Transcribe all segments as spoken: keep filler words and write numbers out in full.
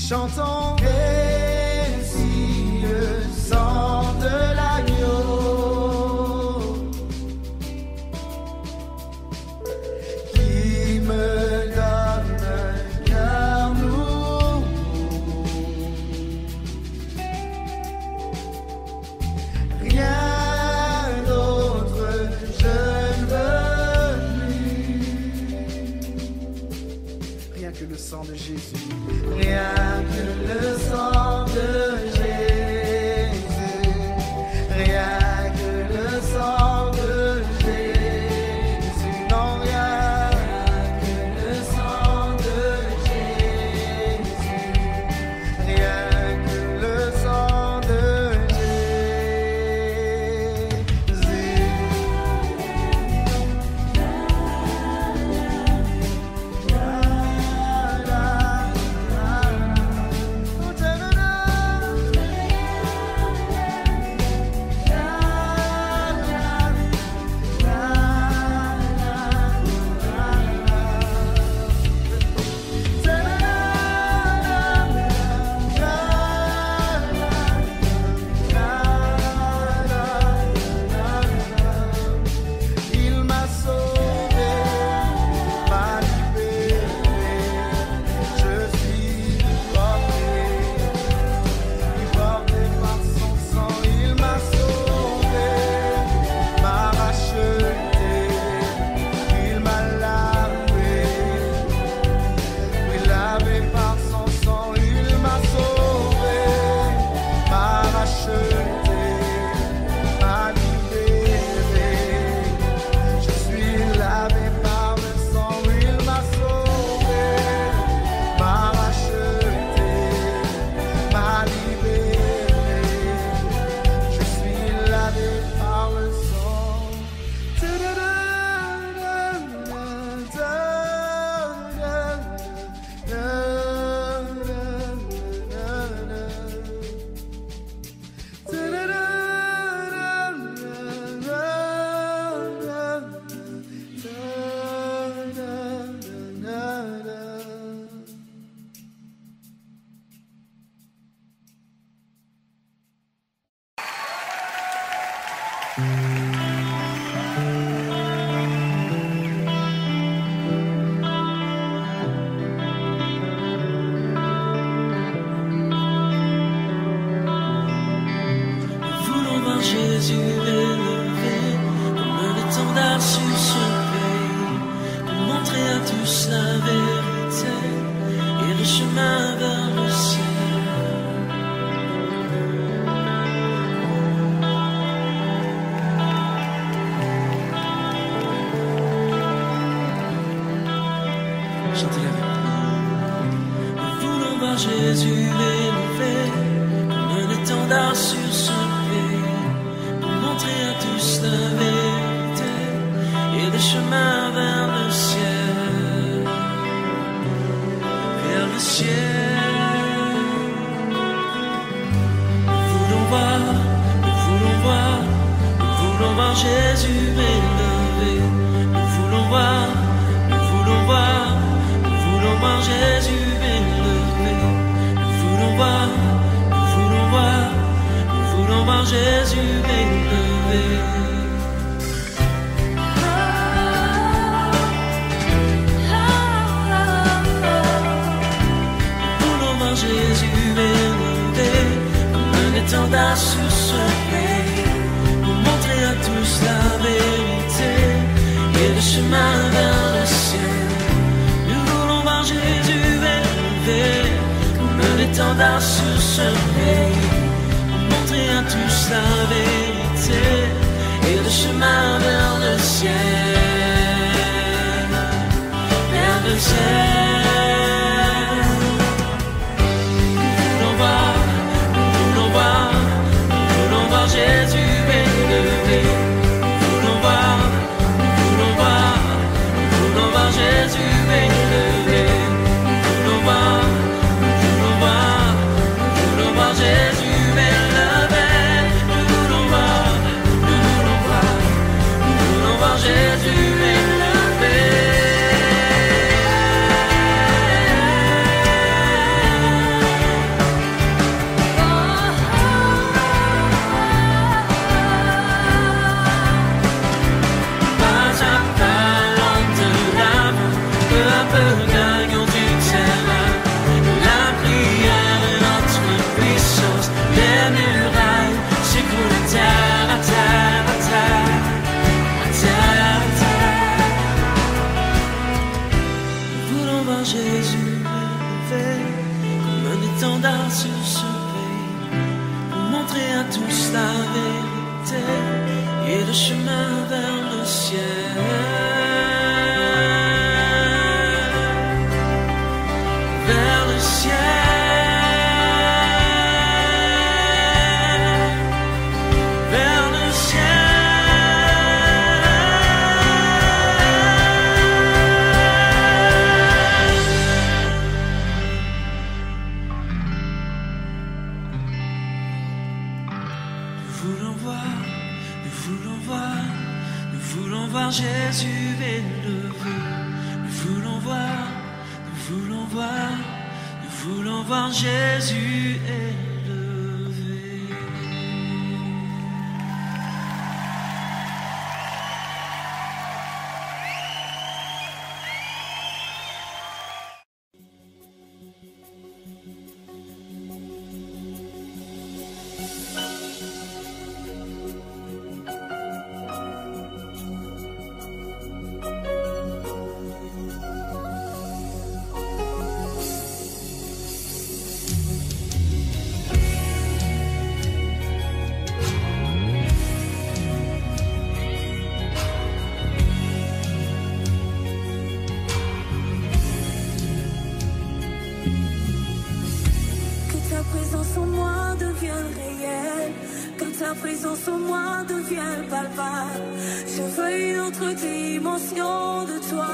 Chantons, et si le sang de l'agneau qui me donne un cœur nouveau, rien d'autre je ne veux plus, rien que le sang de Jésus. Rien que le sang de Jésus, rien que le sang de Jésus, non, rien que le sang de Jésus, rien que le sang de Jésus élevé. mandat sur ce pays pour montrer à tous la vérité et le chemin vers le ciel. Vers le ciel. Jésus élevé, nous voulons voir, nous voulons voir, nous voulons voir Jésus élevé. Ta présence en moi devient palpable. Je veux une autre dimension de toi.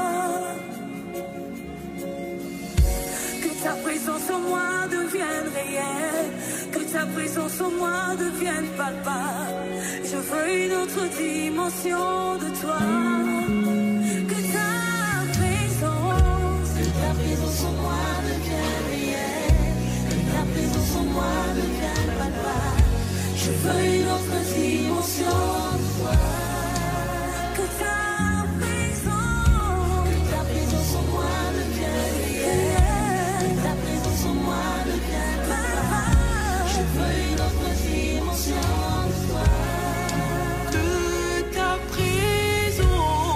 Que ta présence en moi devienne réelle. Que ta présence en moi devienne palpable. Je veux une autre dimension de toi. Que ta présence, que ta présence en moi devienne réelle. Que ta présence en moi devienne palpable. Je veux une autre dimension de toi. Que ta présence, que ta présence en moi devienne réelle. Que ta présence en moi devienne palpable. Je veux une autre dimension de toi. Que ta présence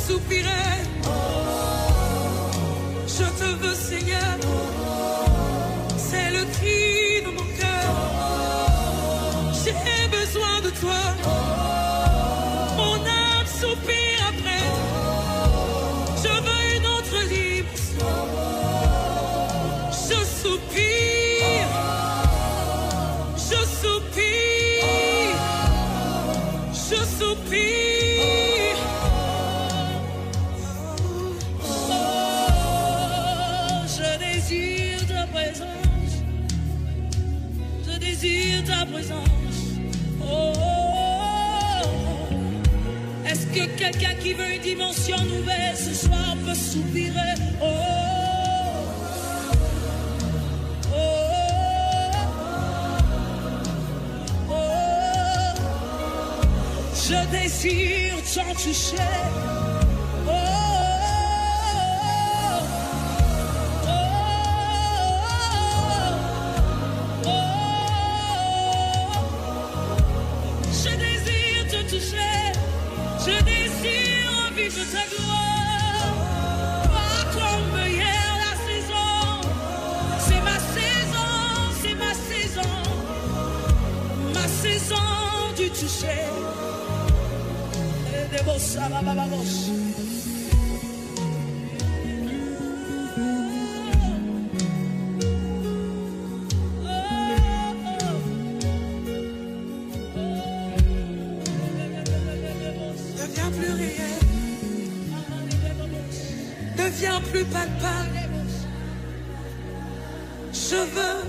soupirer. Je te veux, Seigneur. C'est le cri de mon cœur. J'ai besoin de toi. Mon âme soupire après. Je veux une autre dimension. Je soupire. Je soupire. Je soupire. Oh, je désire ta présence. Je désire ta présence. Oh, est-ce que quelqu'un qui veut une dimension nouvelle ce soir peut soupirer? Oh, oh, oh, je désire t'en toucher. Oh, oh, oh, je désire te toucher. Je désire vivre ta gloire. Pas comme hier la saison. C'est ma saison, c'est ma saison. Ma saison du toucher. De bossa, baba, bossa. Deviens plus réel, deviens plus palpable. Je veux.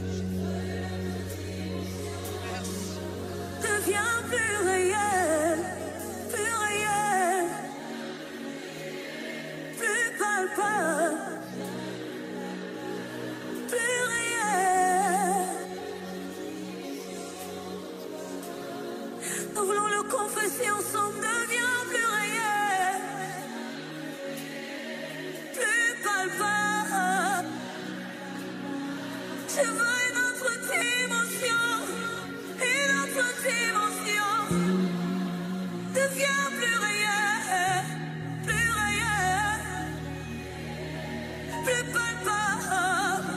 Deviens plus réel, plus réel, plus palpable, plus réel. Nous voulons le confesser ensemble. Deviens plus réel, plus palpable. Je veux une autre dimension, une autre dimension. Deviens plus réel, plus réel, plus palpable.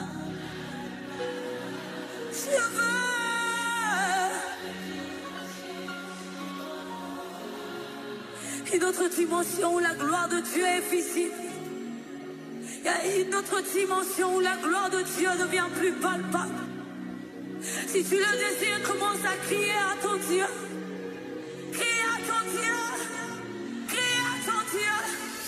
Je veux une autre dimension où la gloire de Dieu est visible. Il y a une autre dimension où la gloire de Dieu devient plus palpable. Si tu le désires, commence à crier à ton Dieu. Crie à ton Dieu. Crie à ton Dieu.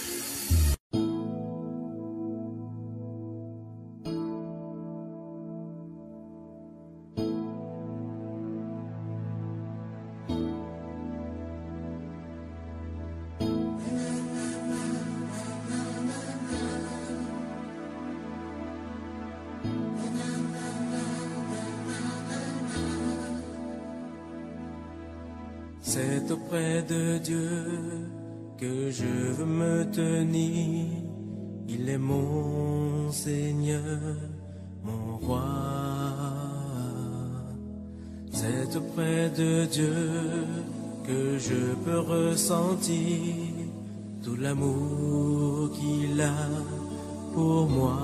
C'est auprès de Dieu que je veux me tenir. Il est mon Seigneur, mon roi. C'est auprès de Dieu que je peux ressentir tout l'amour qu'il a pour moi.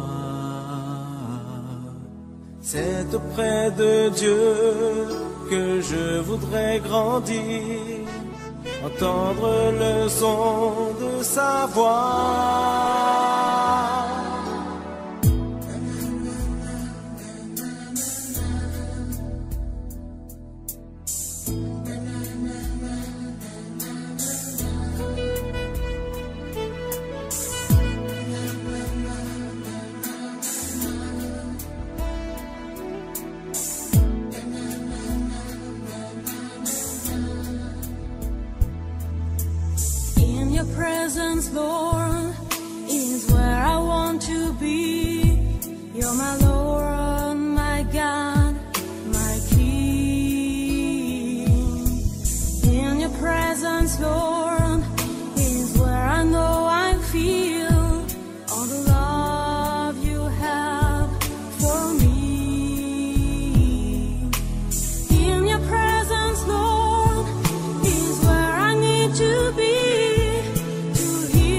C'est auprès de Dieu que je voudrais grandir, entendre le son de sa voix. Presence, Lord, is where I want to be. You're my Lord, my God, my King. In your presence, Lord, is where I know I feel all the love you have for me. In your presence, Lord, is where I need to be.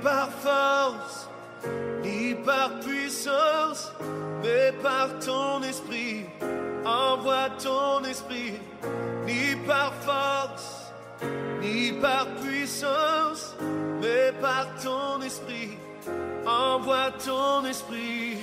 par force, ni par puissance, mais par ton esprit. Envoie ton esprit, ni par force, ni par puissance, mais par ton esprit. Envoie ton esprit.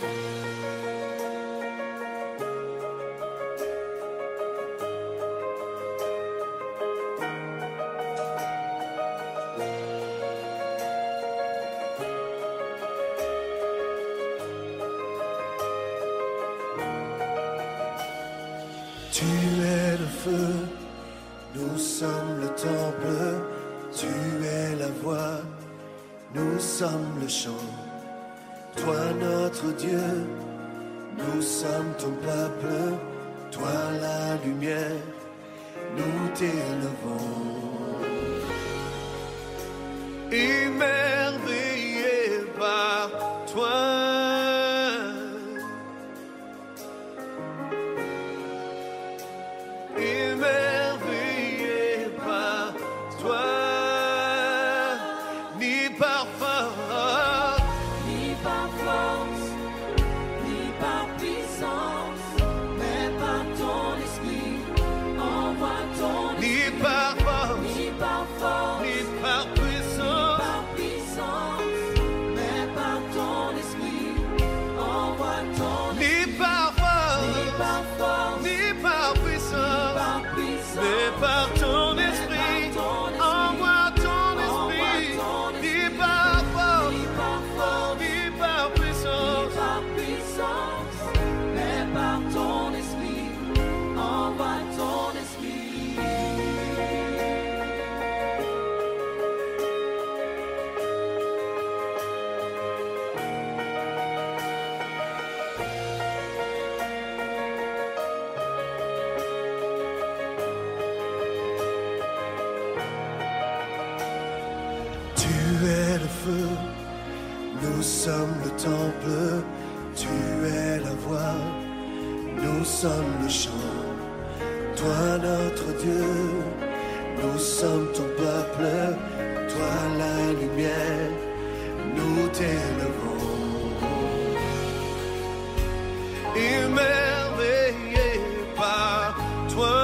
Tu es le feu, nous sommes le temple, tu es la voix, nous sommes le chant. Toi notre Dieu, nous sommes ton peuple, toi la lumière, nous t'élevons. Émerveillé par toi. Nous sommes le temple, tu es la voix, nous sommes le chant. Toi notre Dieu, nous sommes ton peuple, toi la lumière, nous t'élevons. Émerveillé par toi.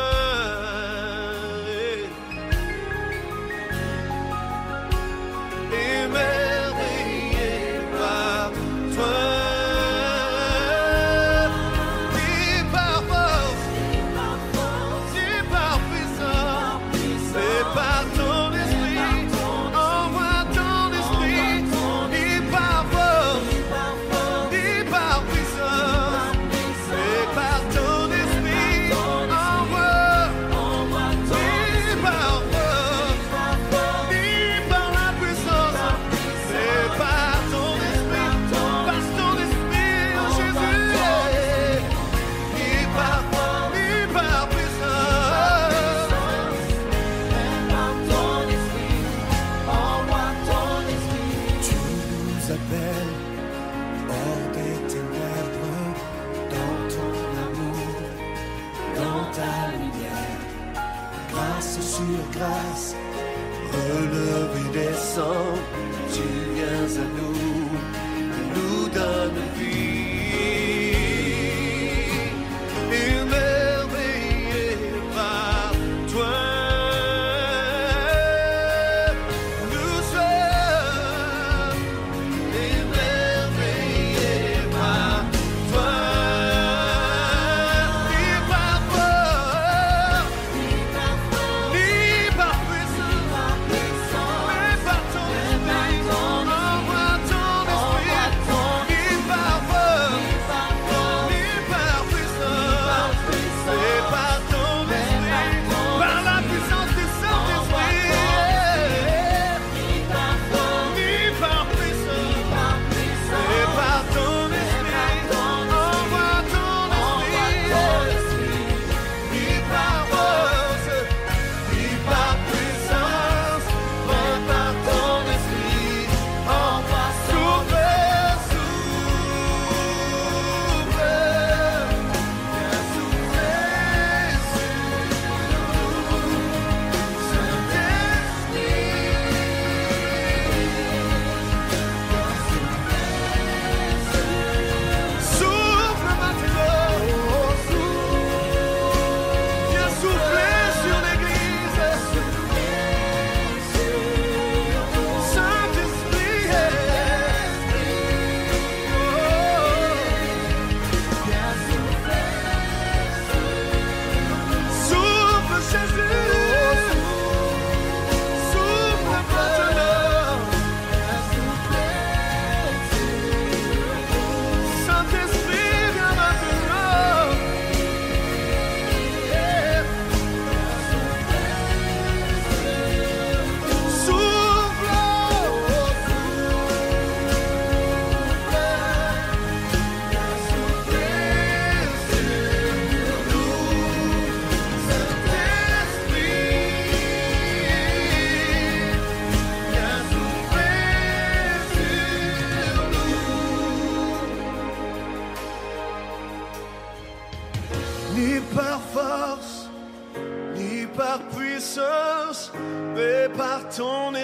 Grâce, relève et descend, tu viens à nous, nous donne vie. Émerveillé par toi, nous sommes émerveillés par toi. Envoie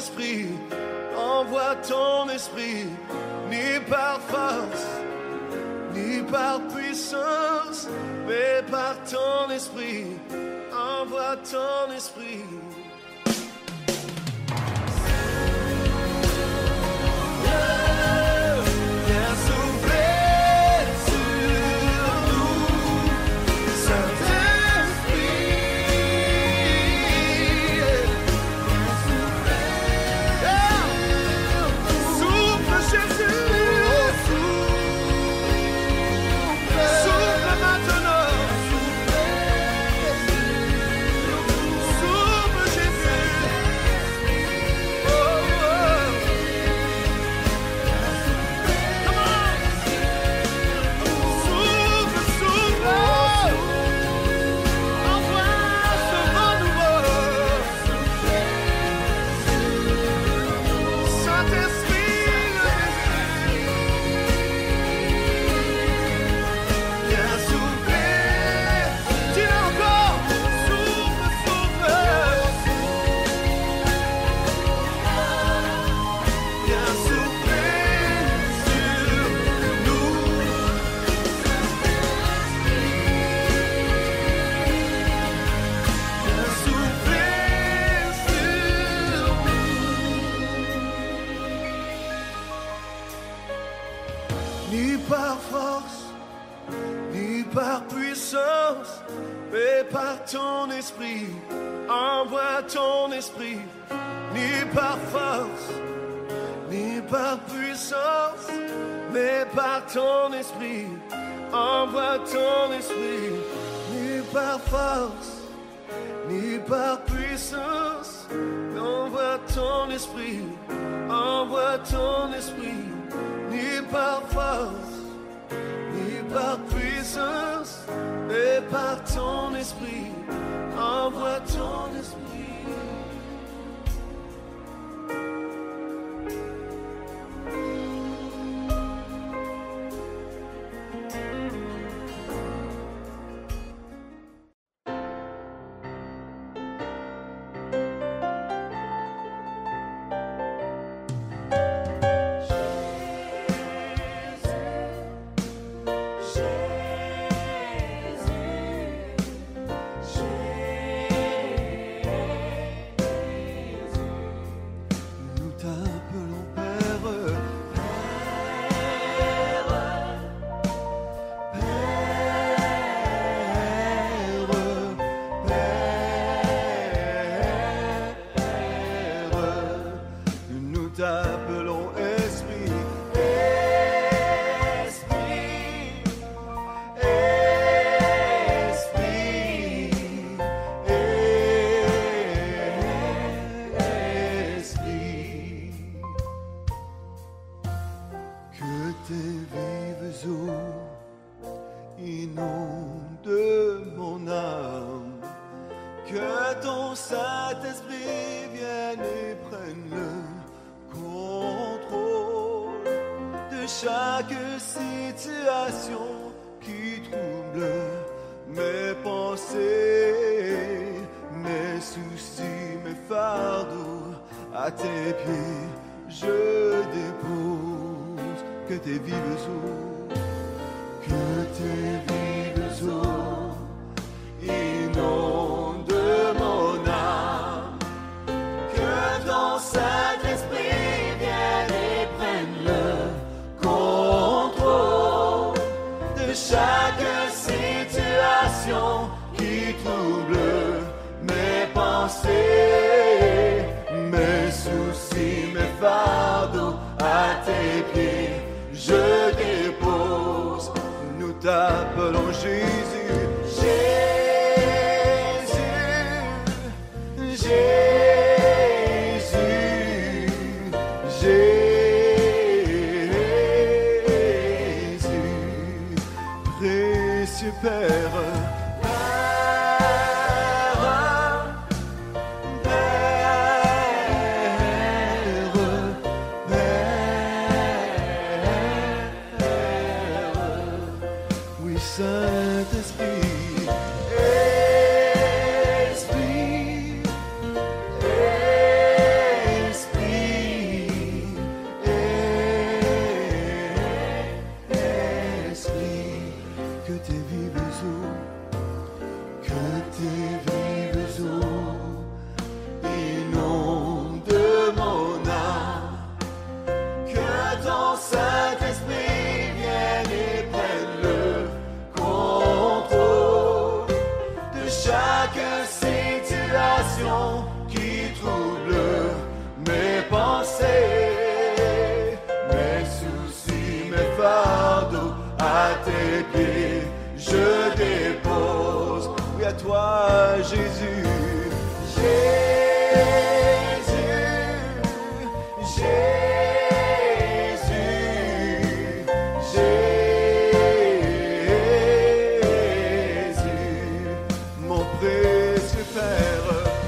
esprit, envoie ton esprit, ni par force, ni par puissance, mais par ton esprit, envoie ton esprit. Ni par force, ni par puissance, mais par ton esprit, envoie ton esprit. Ni par force, ni par puissance, mais par ton esprit, envoie ton esprit. Ni par force, ni par puissance, envoie ton esprit, envoie ton esprit. Ni par force, ni par puissance, mais par ton esprit, envoie ton esprit. Esprit, Esprit, tes pieds, je dépose. Oui, à toi, Jésus. Jésus, Jésus, Jésus, mon précieux Père.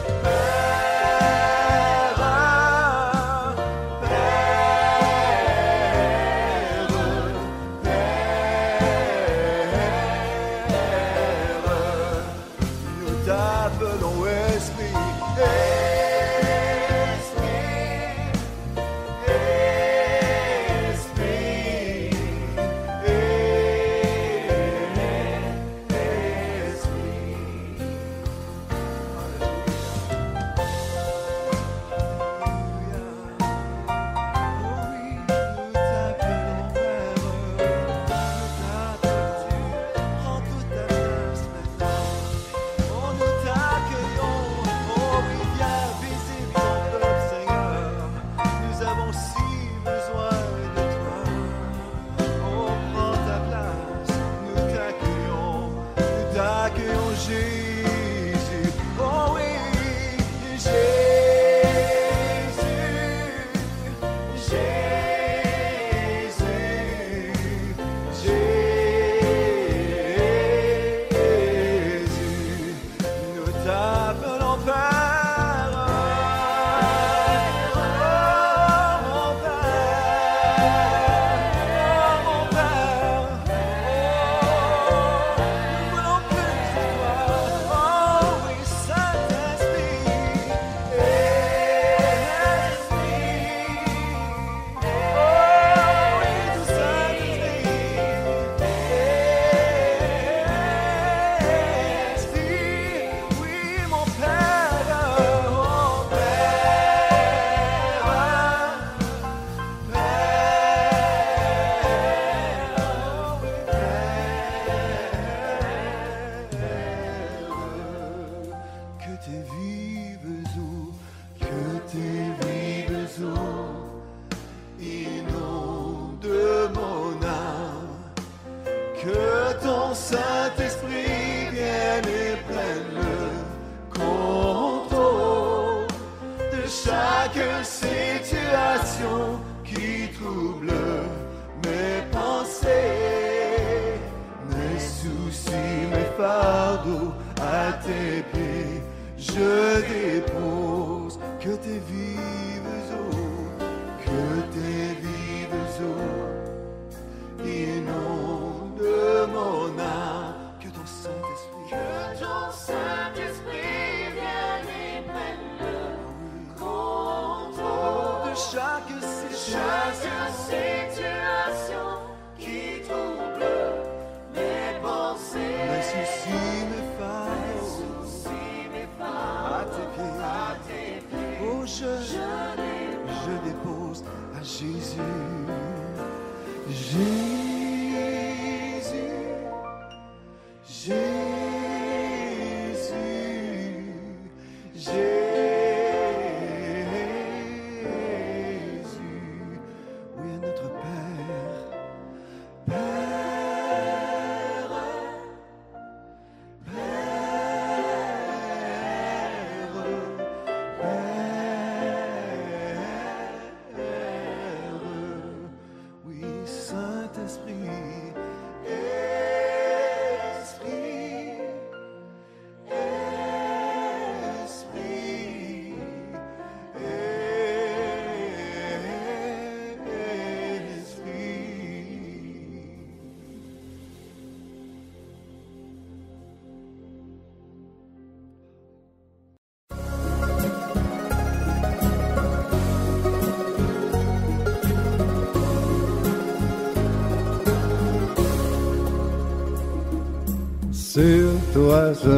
Sur toi je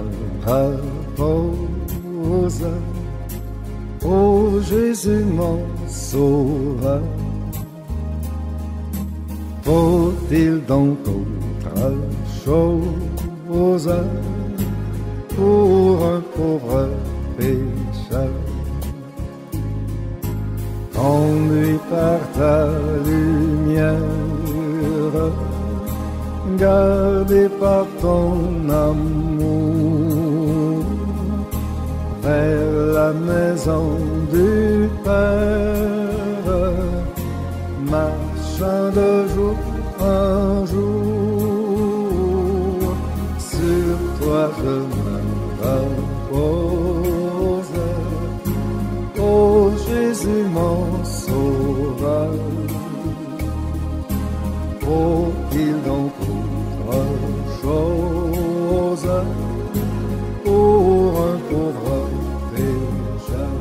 m'arrose, ô Jésus mon sauveur. Faut-il donc autre chose pour un pauvre pécheur? Conduit par ta lumière gardé par ton amour, vers la maison du Père, marchant de jour en jour, sur toi je me repose. Oh Jésus mon sauveur, faut-il donc autre chose pour un pauvre pécheur?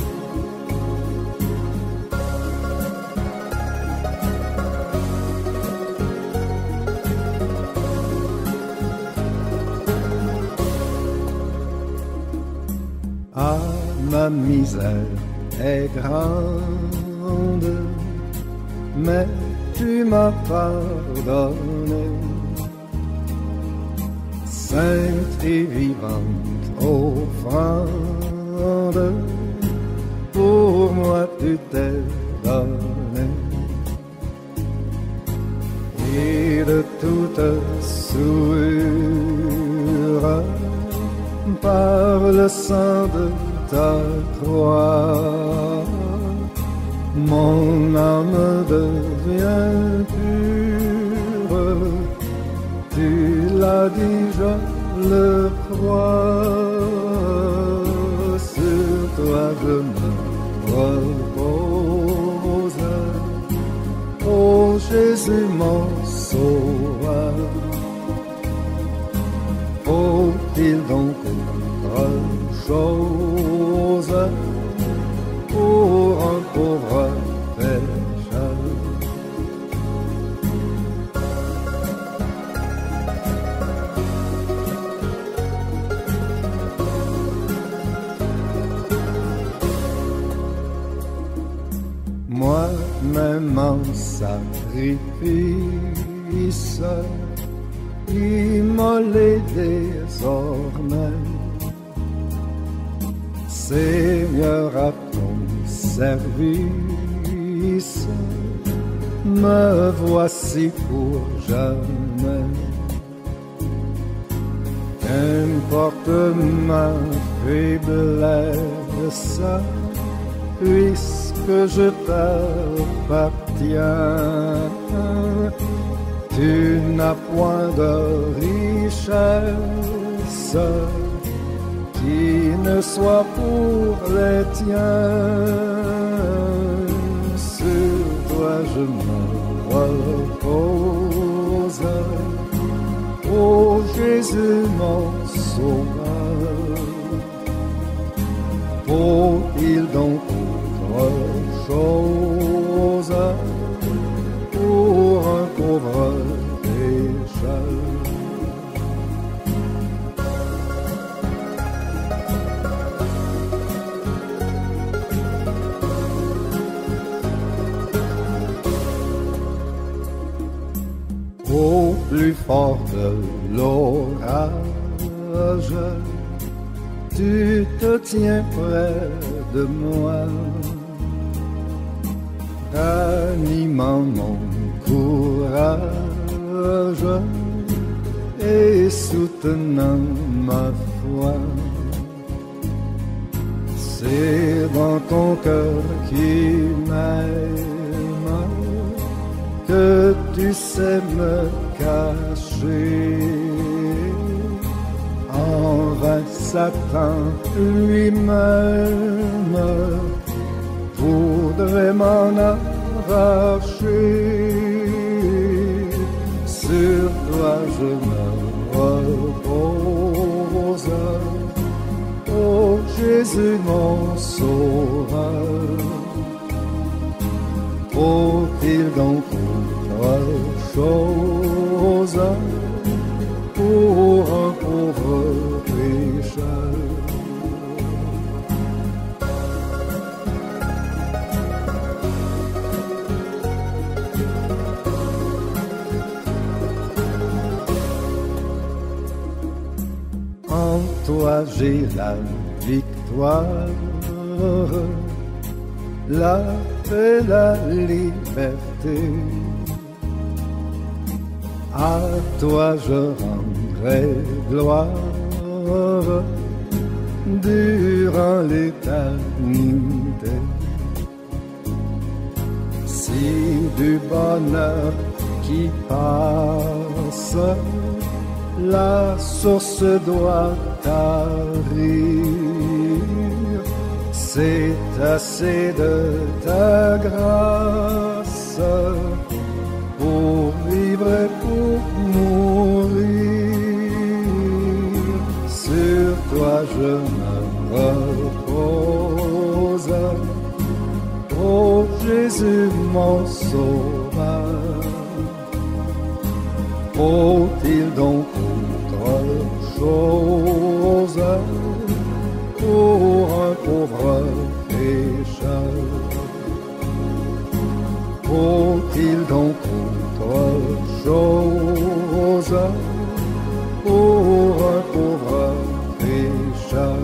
Ah, ma misère est grande, mais tu m'as pardonné. Sainte et vivante offrande, pour moi tu t'es donné. Et de toute souillure, par le sang de ta croix, mon âme devient pure. Tu l'as dit, je le crois. Sur toi je me repose. Oh Jésus mon sauveur, faut-il donc autre chose pour un pauvre pécheur? Moi-même en sacrifice, immolé désormais, Seigneur, à ton service, me voici pour jamais. Qu'importe ma faiblesse, puisque je t'appartiens, tu n'as point de richesse qui ne soit pour les tiens. Sur toi je me repose. Oh Jésus mon sauveur, faut-il donc autre chose pour un pauvre pécheur? Au plus fort de l'orage, tu te tiens près de moi, animant mon courage et soutenant ma foi. C'est dans ton cœur qui m'aime que tu sais me cacher. En vain Satan lui-même voudrait m'en arracher. Sur toi je me repose. Oh Jésus mon sauveur, faut-il donc autre chose pour un pauvre pécheur? En toi j'ai la victoire, la paix, la liberté. à toi je rendrai gloire durant l'éternité. Si du bonheur qui passe, la source doit tarir, c'est assez de ta grâce pour vivre et pour mourir. Sur toi je me repose, ô Jésus mon sauveur. Faut-il donc autre chose pour un pauvre pécheur? Faut-il donc autre chose pour un pauvre pécheur?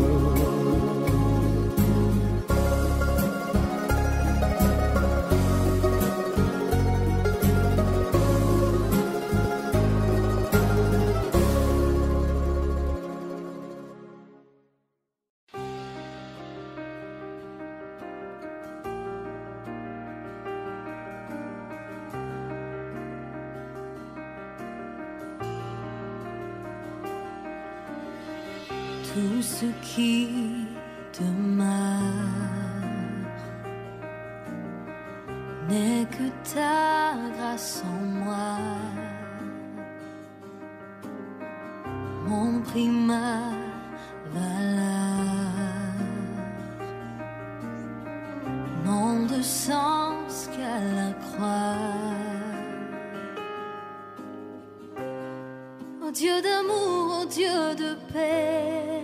Tout ce qui demeure n'est que ta grâce en moi, mon prix, ma valeur, n'ont de sens qu'à la croix. Oh Dieu d'amour, oh Dieu de paix,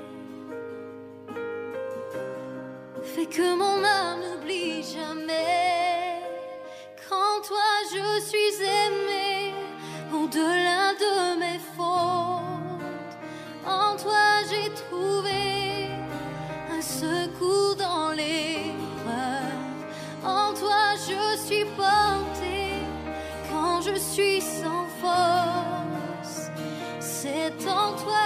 fais que mon âme n'oublie jamais qu'en toi je suis aimé, au-delà de mes fautes. En toi j'ai trouvé un secours dans l'épreuve. En toi je suis porté quand je suis sans force. C'est en toi.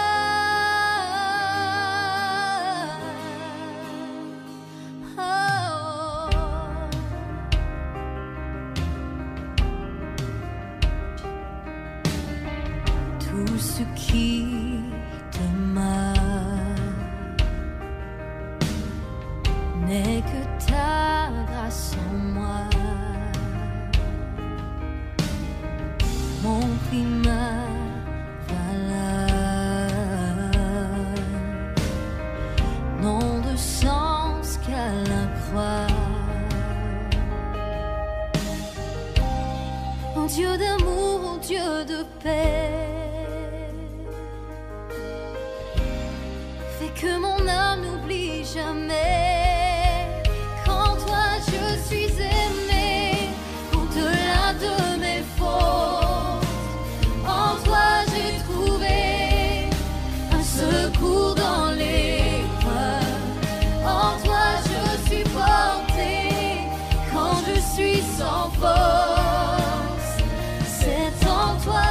Tout ce qui demeure n'est que ta grâce en moi, mon prix, ma valeur, n'ont de sens qu'à la croix. Oh Dieu d'amour, oh Dieu de paix, que mon âme n'oublie jamais qu'en toi je suis aimé, au-delà de mes fautes. En toi j'ai trouvé un secours dans l'épreuve. En toi je suis porté quand je suis sans force. C'est en toi.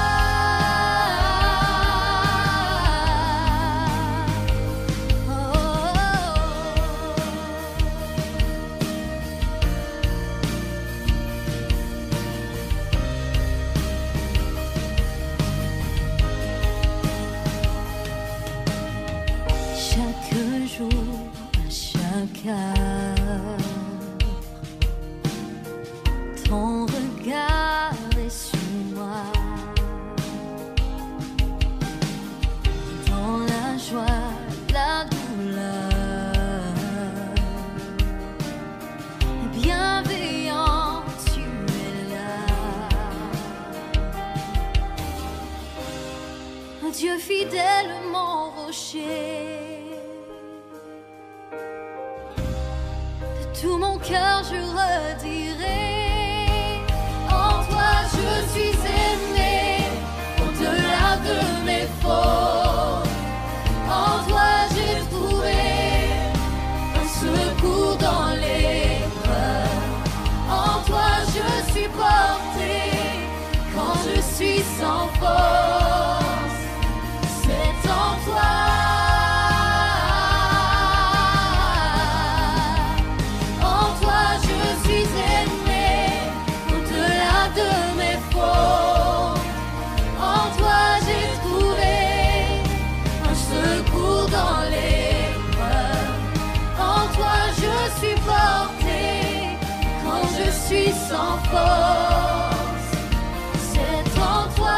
Ton regard est sur moi, dans la joie, la douleur, bienveillant, tu es là. Dieu fidèle, mon rocher, tout mon cœur je redirai, en toi je suis aimé, au-delà de mes fautes. En toi j'ai trouvé un secours dans l'épreuve. En toi je suis porté quand je suis sans force, c'est en toi.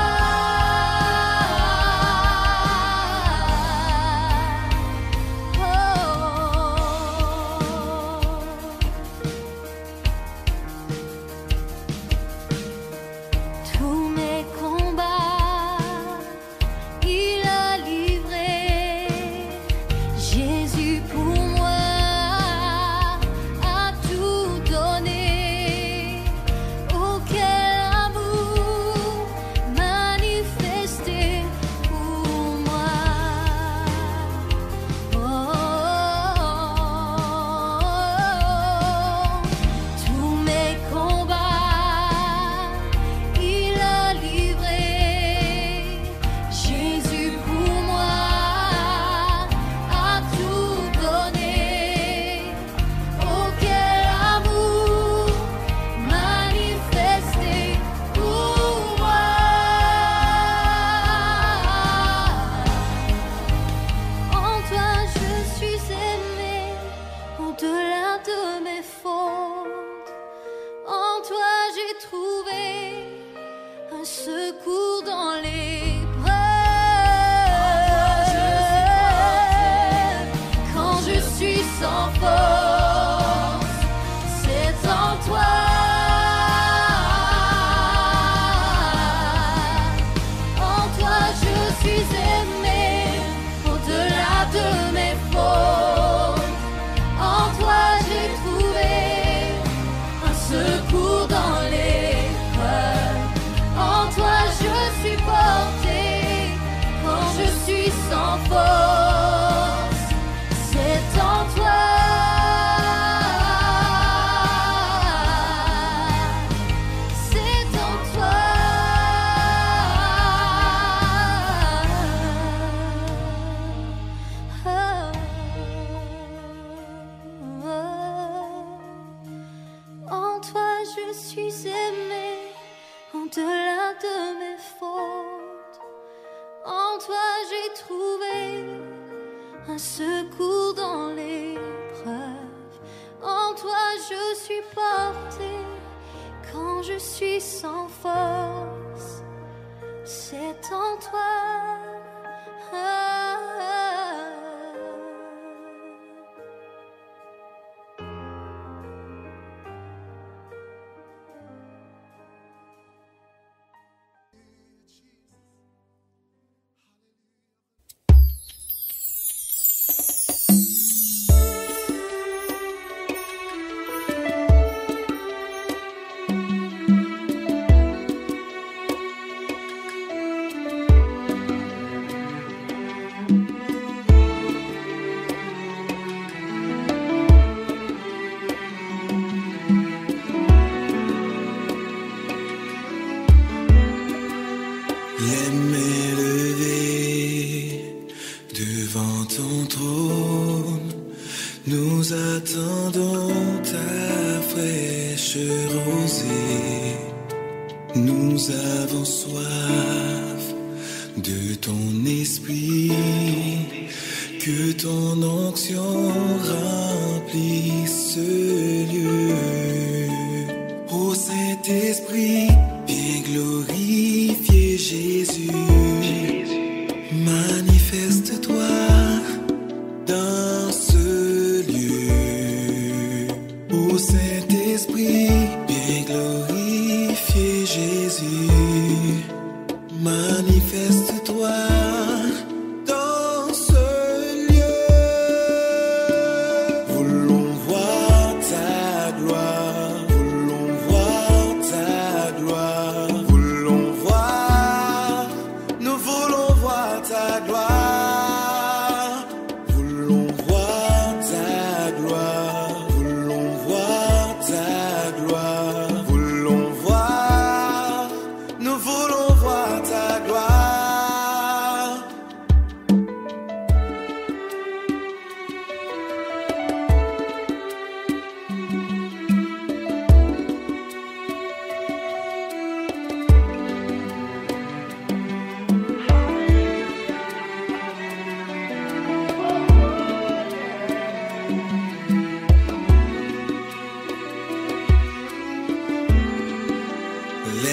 Nous voulons voir ta gloire.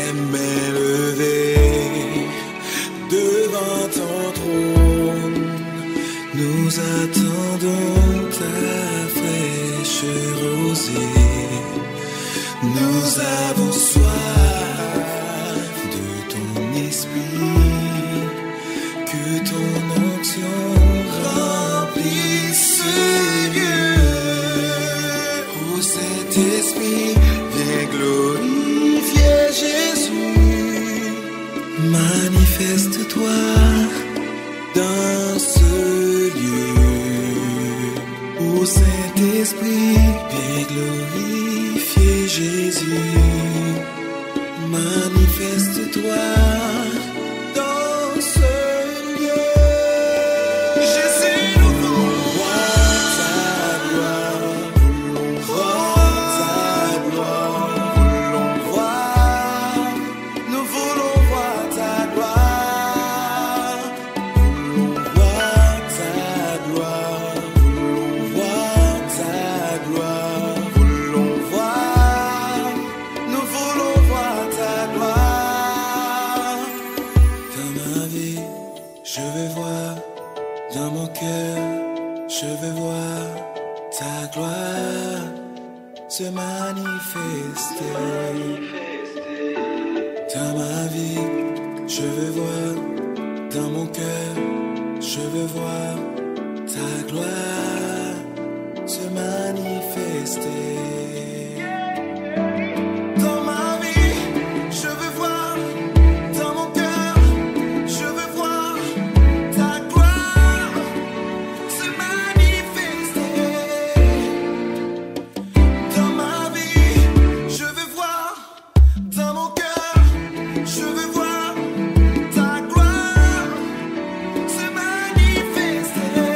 les mains levées devant ton trône, nous attendons ta fraîche rosée. Nous avons soif de ton esprit, que ton onction remplisse ce lieu. Ô Saint-Esprit, viens glorifier Jésus. Manifeste-toi dans ce lieu. Ô Saint-Esprit, viens glorifier Jésus. Manifeste-toi dans ce lieu. Jésus, nous voulons voir ta gloire. Voulons voir ta gloire. Voulons voir. Nous voulons voir ta gloire. Voulons voir ta gloire. Voulons voir ta gloire. Voulons voir. Nous voulons voir ta gloire. Dans ma vie, je veux voir. Dans mon cœur, je veux voir ta gloire se manifester. Dans ma vie, je veux voir. Dans mon cœur, je veux voir ta gloire se manifester. Dans ma vie, je veux voir. Dans mon cœur, je veux voir ta gloire se manifester. Dans ma vie, je veux voir. Dans mon cœur, je veux voir ta gloire se manifester.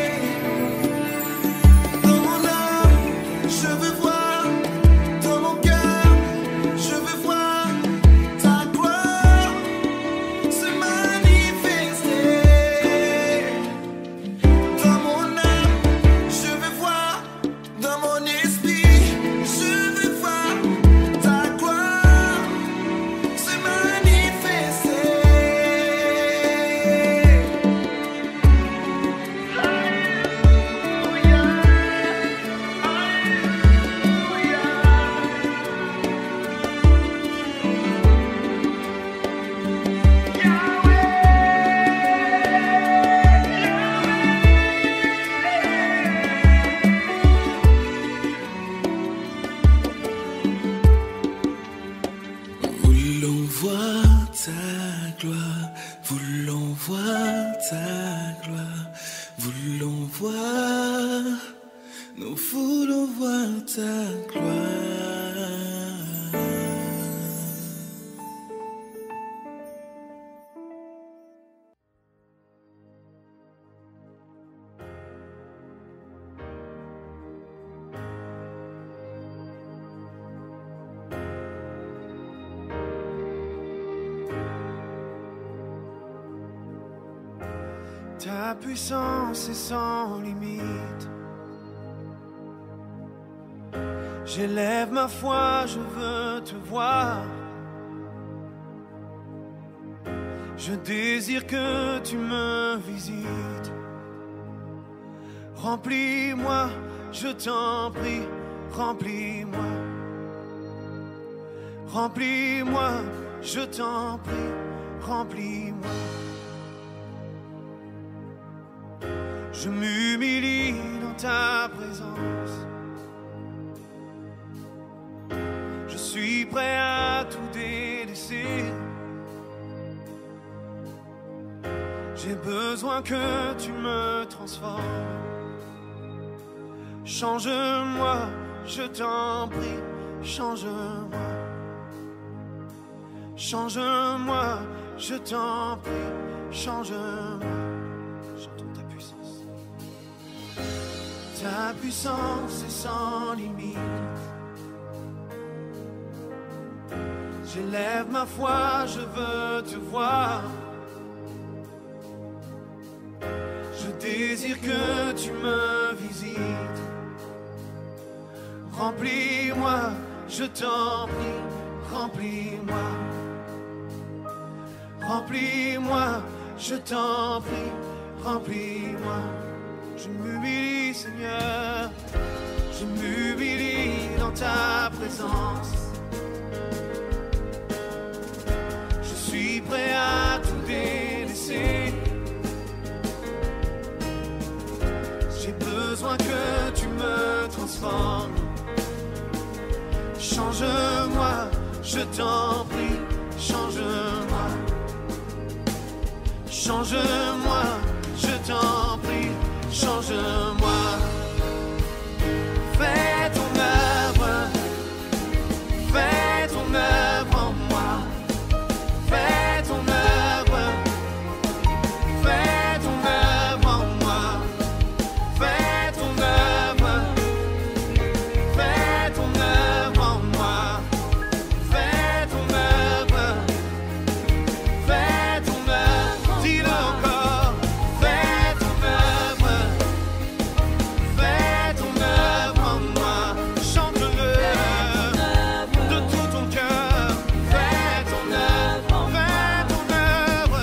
Dans mon âme, je veux voir. Dans mon cœur, je veux voir ta gloire se manifester. Dans mon âme, je veux voir. Dans mon esprit, je veux voir ta gloire se manifester. Voulons voir ta gloire, voulons voir ta gloire, voulons voir, nous voulons voir ta gloire. Ta puissance est sans limite. J'élève ma foi, je veux te voir. Je désire que tu me visites. Remplis-moi, je t'en prie, remplis-moi. Remplis-moi, je t'en prie, remplis-moi. Je m'humilie dans ta présence. Je suis prêt à tout délaisser. J'ai besoin que tu me transformes. Change-moi, je t'en prie, change-moi. Change-moi, je t'en prie, change-moi. Chantons ta puissance. Ta puissance est sans limite. J'élève ma foi, je veux te voir. Je désire que tu me visites. Remplis-moi, je t'en prie, remplis-moi, remplis-moi, je t'en prie, remplis-moi. Je m'humilie, Seigneur, je m'humilie dans ta présence. Je suis prêt à tout délaisser. J'ai besoin que tu me transformes. Change-moi, je t'en prie, change-moi. Change-moi, je t'en prie, change-moi. Fais ton œuvre, fais ton œuvre en moi. Fais ton œuvre, fais ton œuvre en moi. Fais ton œuvre, fais ton œuvre en moi. Fais ton œuvre, fais ton œuvre, dis-le encore. Fais ton œuvre, fais ton œuvre en moi. Chante-le de tout ton cœur. Fais ton œuvre, fais ton œuvre,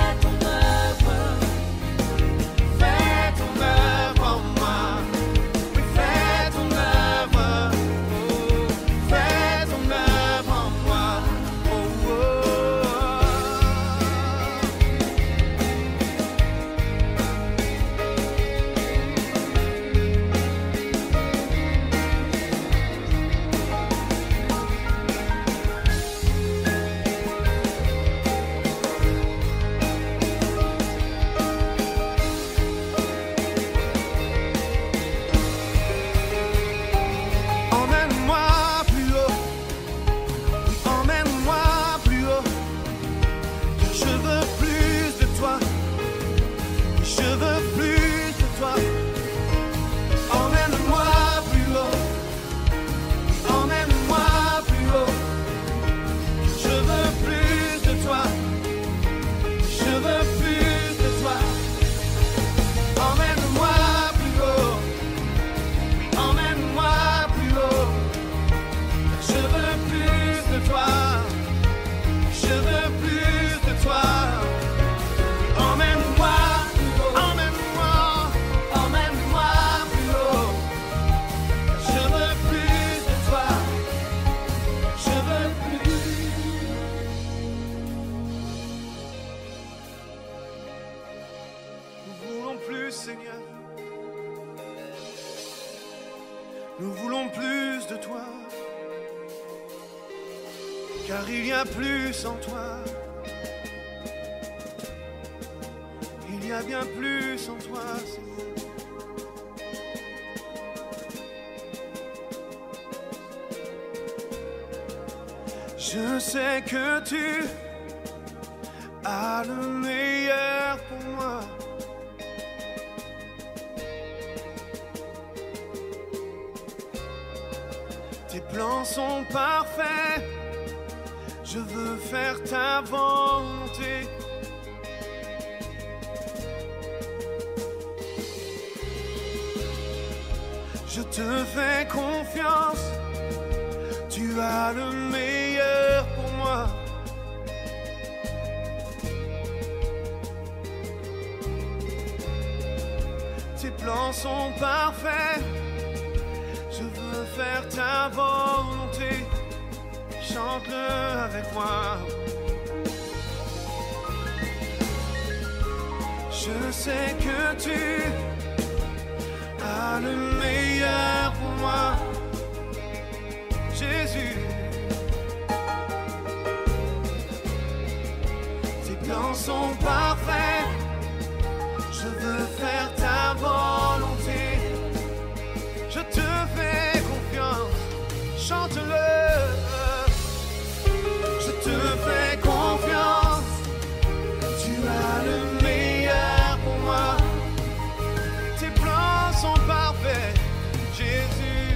fais ton œuvre en moi. Oui, fais ton œuvre, oh, fais ton œuvre en moi. Oh, oh, oh. Emmène-moi plus haut, oui, emmène-moi plus haut. Je veux plus de toi, je veux plus de toi. Emmène-moi plus haut, oui, emmène-moi plus haut. Je veux plus de toi, je veux plus de toi. Emmène-moi plus haut, oui, emmène-moi plus haut. Je veux plus de toi, je veux plus de toi. Emmène-moi plus haut, emmène-moi, emmène-moi plus haut. Je veux plus de toi, je veux plus. Nous voulons plus, Seigneur. Nous voulons plus de toi. Car il y a plus en toi. Il y a bien plus en toi, Seigneur. Je sais que tu as le meilleur pour moi. Tes plans sont parfaits. Je veux faire ta volonté. Je te fais confiance. Tu as le meilleur pour moi. Tes plans sont parfaits. Je veux faire ta volonté. Chante-le avec moi. Je sais que tu as le meilleur pour moi, Jésus. Tes plans sont parfaits. Je veux faire ta volonté. Je te fais confiance. Chante-le. Je te fais confiance. Tu as le meilleur pour moi. Tes plans sont parfaits, Jésus.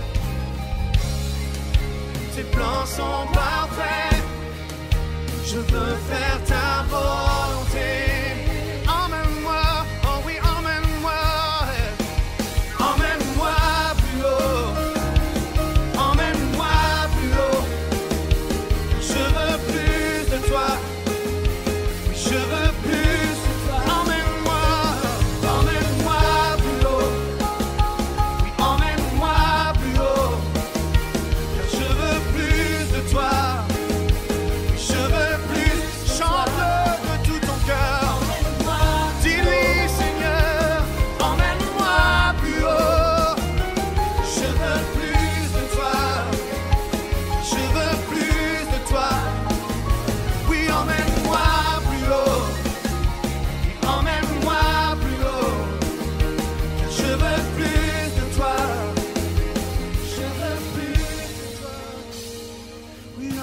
Tes plans sont parfaits. Je veux faire ta volonté. Emmène-moi, oh oui, emmène-moi. Emmène-moi plus haut. Emmène-moi plus haut.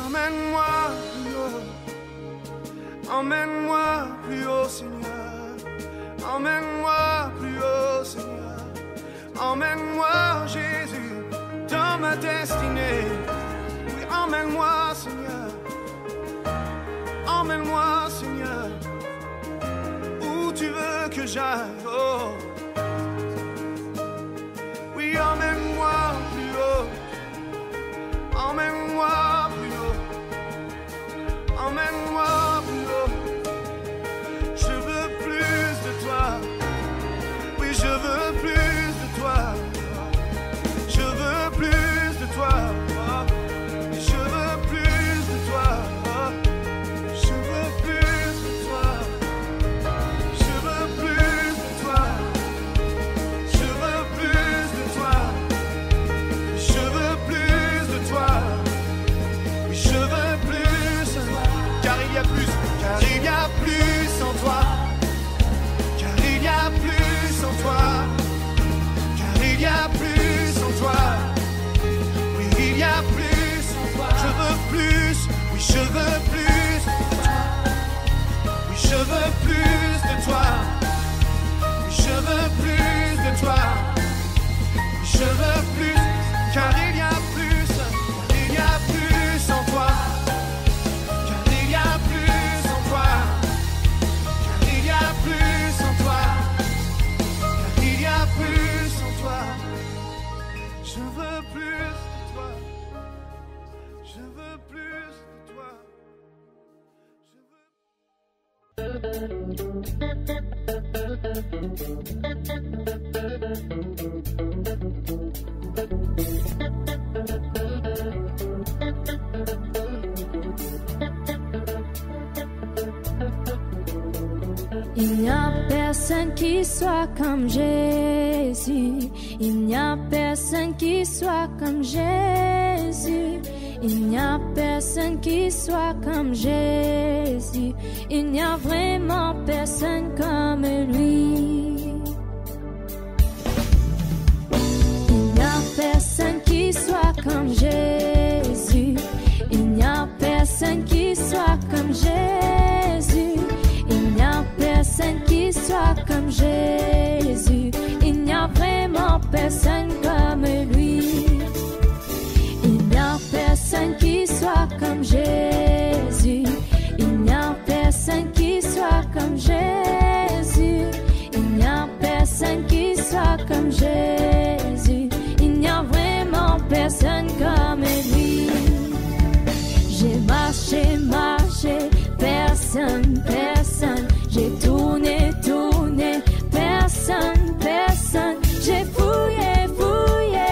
Emmène-moi plus haut, emmène-moi plus haut, Seigneur. Emmène-moi plus haut, Seigneur. Emmène-moi, Jésus, dans ma destinée. Oui, emmène-moi, Seigneur. Emmène-moi, Seigneur, où tu veux que j'aille. Oh. Oui, emmène-moi plus haut. Emmène-moi plus haut. Emmène-moi plus haut. Je veux plus de toi. Oui, je veux plus de toi. Je veux plus de toi. Je veux plus de toi. Je veux plus de toi. Je veux plus de toi. Je veux plus de toi. Je veux plus de toi. Je veux plus. Car il y a plus. Car il y a plus en toi. Car il y a plus en toi. Car il y a plus en toi. Oui, il y a plus en toi. Je veux plus. Oui, je veux plus. Oui, je veux plus de toi. Oui, je veux plus de toi. Oui, je veux plus. Car il y a plus. Car il y a plus en toi. Car il y a plus en toi. Car il y a plus en toi. Car il y a plus en toi. Je veux plus de toi. Je veux plus de toi. Il n'y a personne qui soit comme Jésus. Il n'y a personne qui soit comme Jésus. Il n'y a personne qui soit comme Jésus. Il n'y a vraiment personne comme lui. Il n'y a personne qui soit comme Jésus. Il n'y a personne qui soit comme Jésus. Il n'y a personne qui soit comme Jésus. Il n'y a vraiment personne comme lui. Il n'y a personne qui soit comme Jésus. Il n'y a personne qui soit comme Jésus. Il n'y a personne qui soit comme Jésus. Il n'y a vraiment personne comme lui. J'ai marché, marché, personne, personne. J'ai tourné, tourné, personne, personne. J'ai fouillé, fouillé.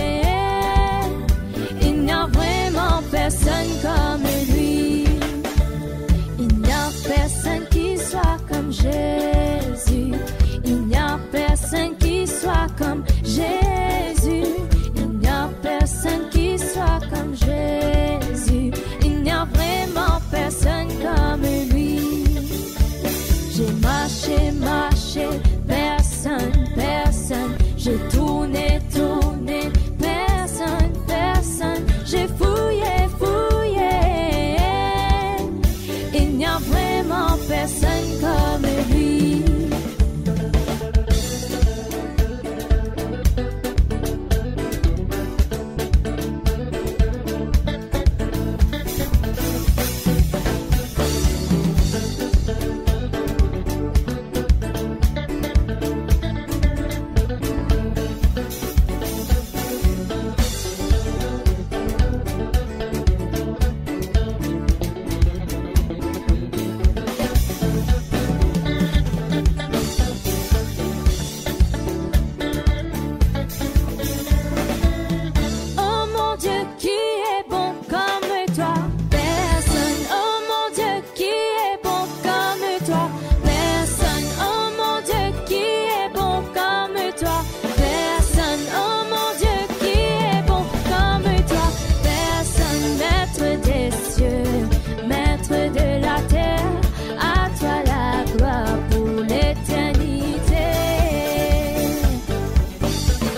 Il n'y a vraiment personne comme lui. Il n'y a personne qui soit comme Jésus. Il n'y a personne qui soit comme Jésus. Il n'y a personne qui soit comme Jésus. Il n'y a vraiment personne comme lui. J'ai marché, marché, personne, personne. J'ai tourné, tourné, personne, personne. J'ai fouillé, fouillé. Il n'y a vraiment personne comme lui.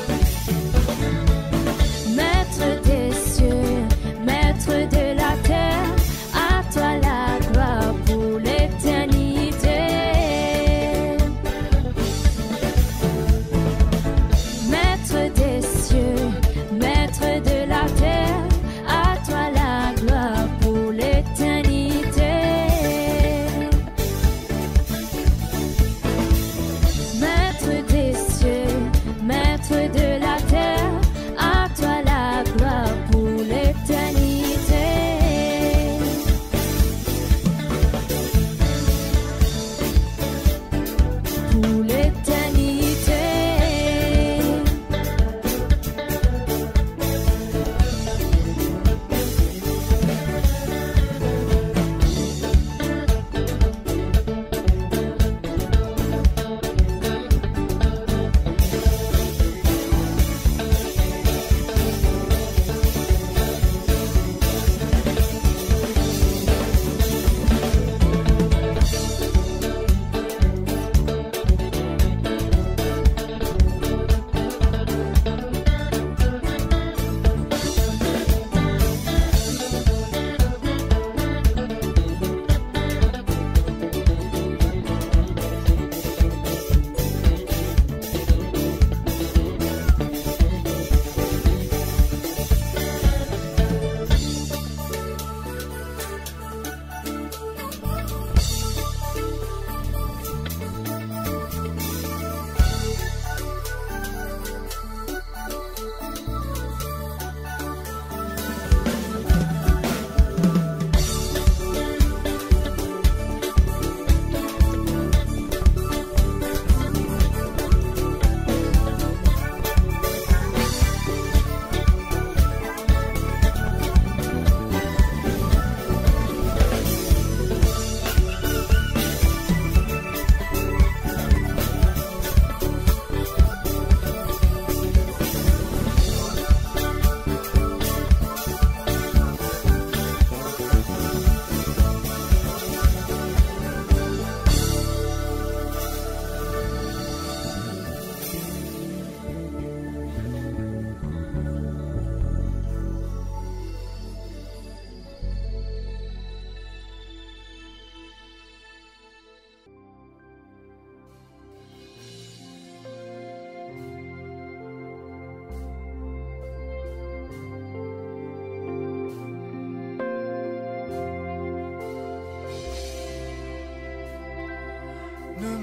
Maître de la terre,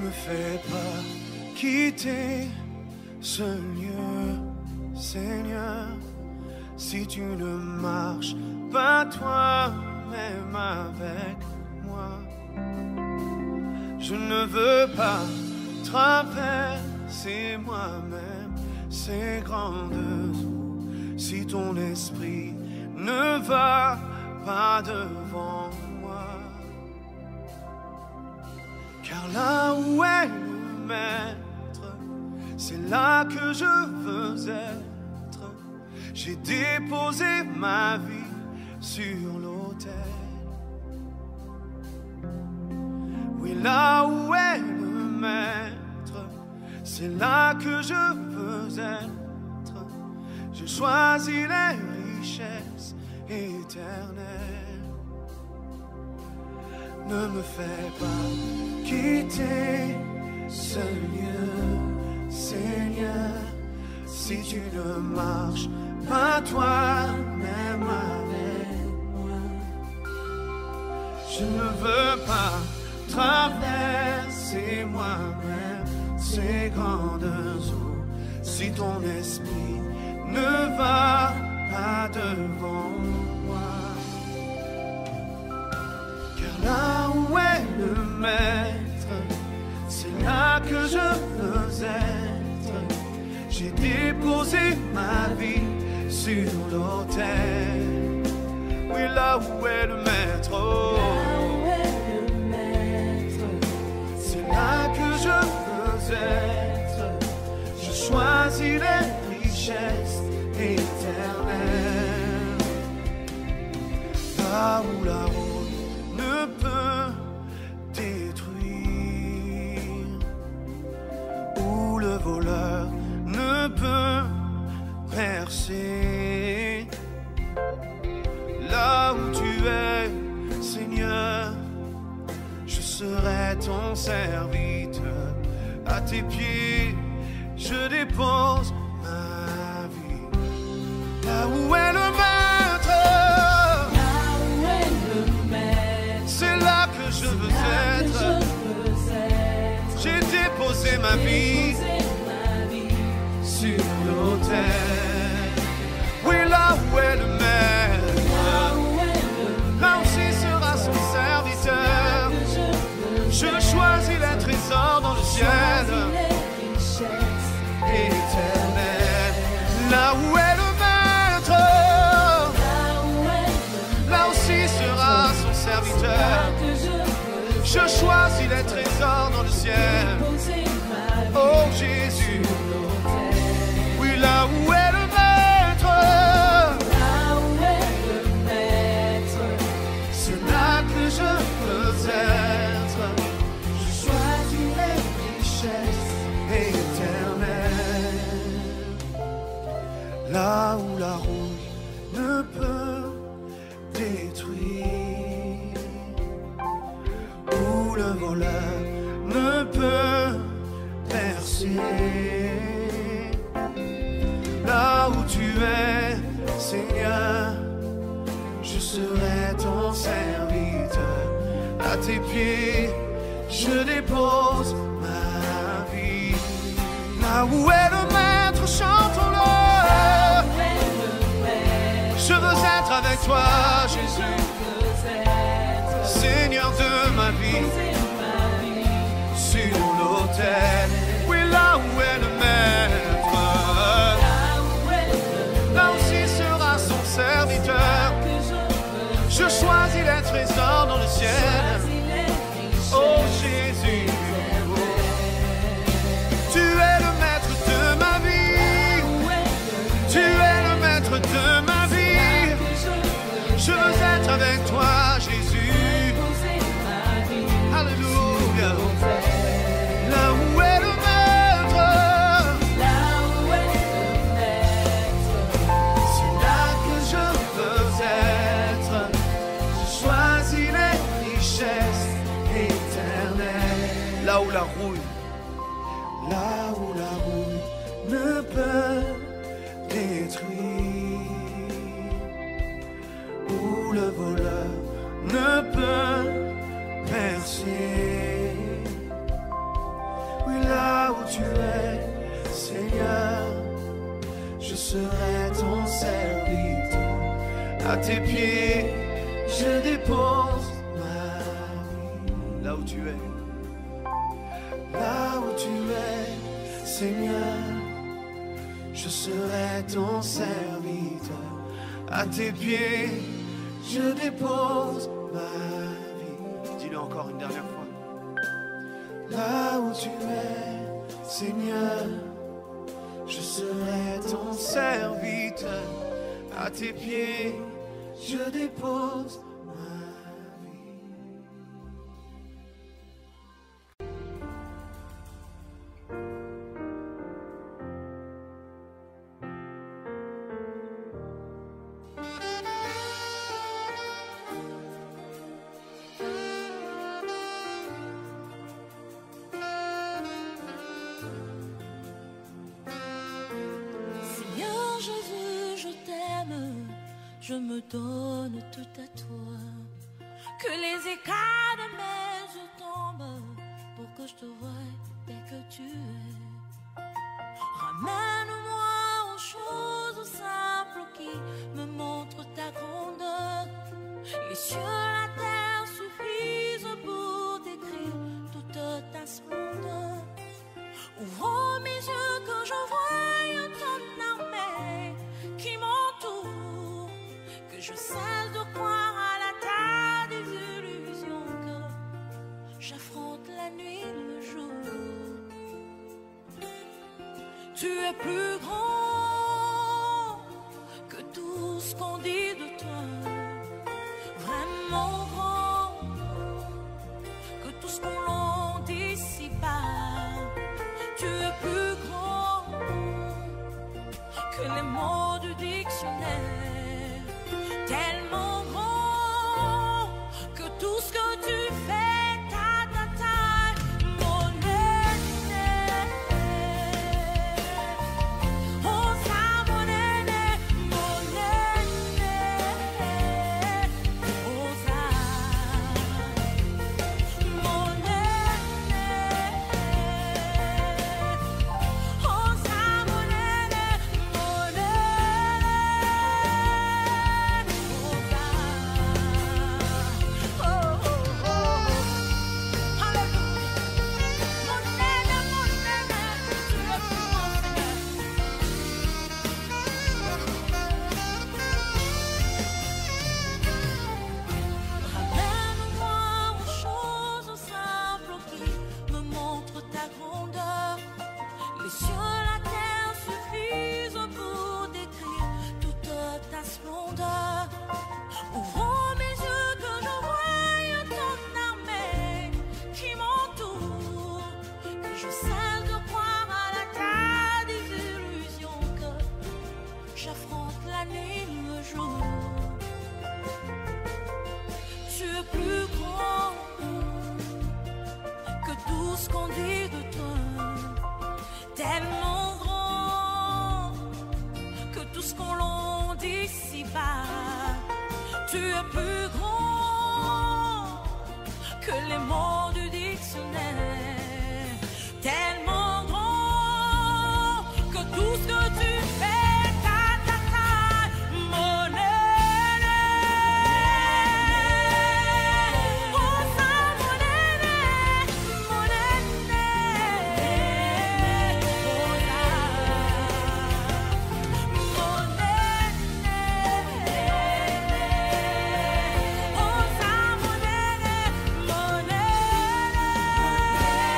me fais pas quitter ce lieu, Seigneur, si tu ne marches pas toi-même avec moi. Je ne veux pas traverser moi-même ces grandes eaux si ton esprit ne va pas devant moi. Car là où est le maître, c'est là que je veux être. J'ai déposé ma vie sur l'autel. Oui, là où est le maître, c'est là que je veux être. Je choisis les richesses éternelles. Ne me fais pas quitter ce lieu, Seigneur, si tu ne marches pas toi-même avec moi. Je ne veux pas traverser moi-même ces grandes eaux si ton esprit ne va pas devant moi. Car là où est le maître, c'est là que je veux être. J'ai déposé ma vie sur l'autel. Oui, là où est le maître, oh, c'est là que je veux être. Je choisis les richesses éternelles. Là où la route ne peut détruire, où le voleur ne peut percer. Là où tu es, Seigneur, je serai ton serviteur. À tes pieds, je dépose ma vie. Là où est le maître, Là où est le maître, c'est là que je veux là que être. je veux être. J'ai déposé ma vie Déposer ma vie sur l'autel. Oui, là où est le maître, là où est le là aussi sera son serviteur. que je veux Je choisis les trésors dans le ciel les richesses. éternel. Là où est le maître, Là où est le là aussi sera son serviteur. que je veux Je choisis les trésors dans le ciel. déposer ma vie Oh Jésus, l'autel. oui, là où est le maître, Là où est le maître, c'est là que je veux être. Je choisis les richesses éternelles. Là où la rouille ne peut détruire, où le voleur ne peut percer. Là où tu es, Seigneur, je serai ton serviteur. À tes pieds, je dépose ma vie. Là où est le maître, chantons-le. où est le maître, Je veux être avec toi, Jésus, veux être. Seigneur de ma vie, Déposer ma vie sur l'autel. Oui, là où est le maître, là où est le là aussi sera son serviteur. que je veux Je choisis les trésors dans le ciel. choisir les richesses. Oh Jésus, tu es le maître de ma vie. Où est le Tu es le maître de ma vie. que je veux Je veux être avec toi, Jésus. déposer ma vie Alléluia. l'autel. Là où est le maître, Là où est le maître, c'est là que je veux être. Je choisis les richesses éternelles. Là où la rouille, là où la rouille ne peut détruire, où le voleur ne peut percer. serai ton serviteur. À tes pieds, je dépose ma vie. Là où tu es, là où tu es, Seigneur, je serai ton serviteur. À tes pieds, je dépose ma vie. Dis-le encore une dernière fois. Là où tu es, Seigneur, je serai ton serviteur. À tes pieds, je dépose ma vie. Seigneur Jésus, je t'aime, je me donne tout à toi. Que les écailles de mes yeux tombent pour que je te voie tel que tu es. Ramène-moi aux choses simples qui me montrent ta grandeur. Les cieux, la terre suffisent pour décrire toute ta splendeur. Ouvre mes yeux que je voie ton armée qui m'entoure, que je cesse de croire à la terre des illusions, que j'affronte la nuit et le jour. Tu es plus grand que tout ce qu'on dit de toi, vraiment grand que tout ce qu'on dit ici-bas. Tu es plus grand que les mots du dictionnaire, tellement grand que tout ce que tu fais, ta ta ta, mon aîné, oh ça mon aîné, mon aîné, oh ça, mon aîné. Oh, ça, mon aîné, mon aîné,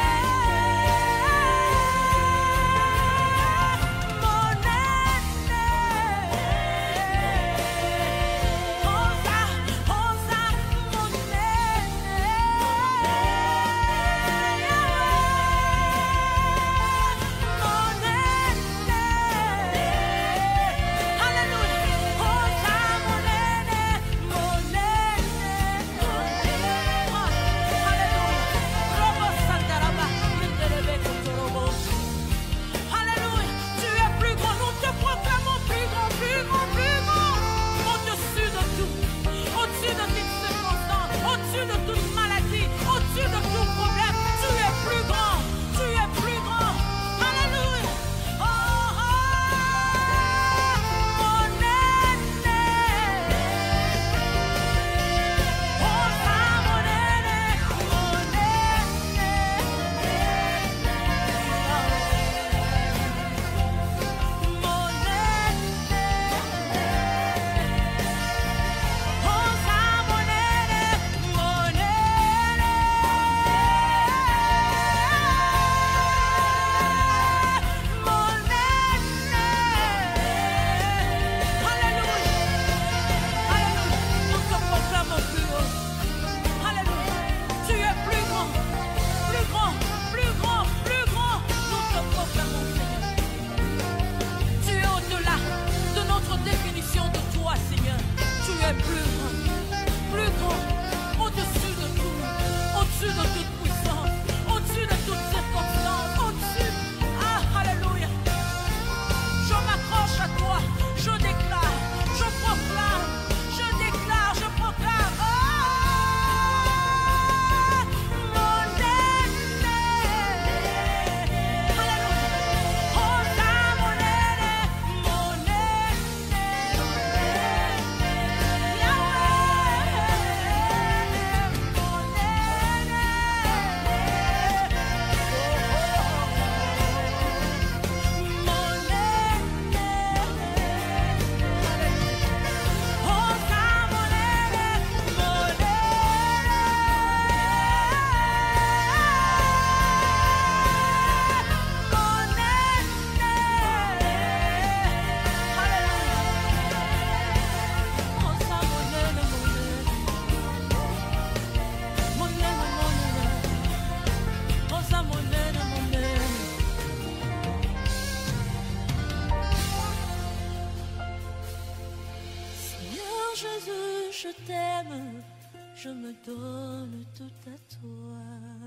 je t'aime, je me donne tout à toi.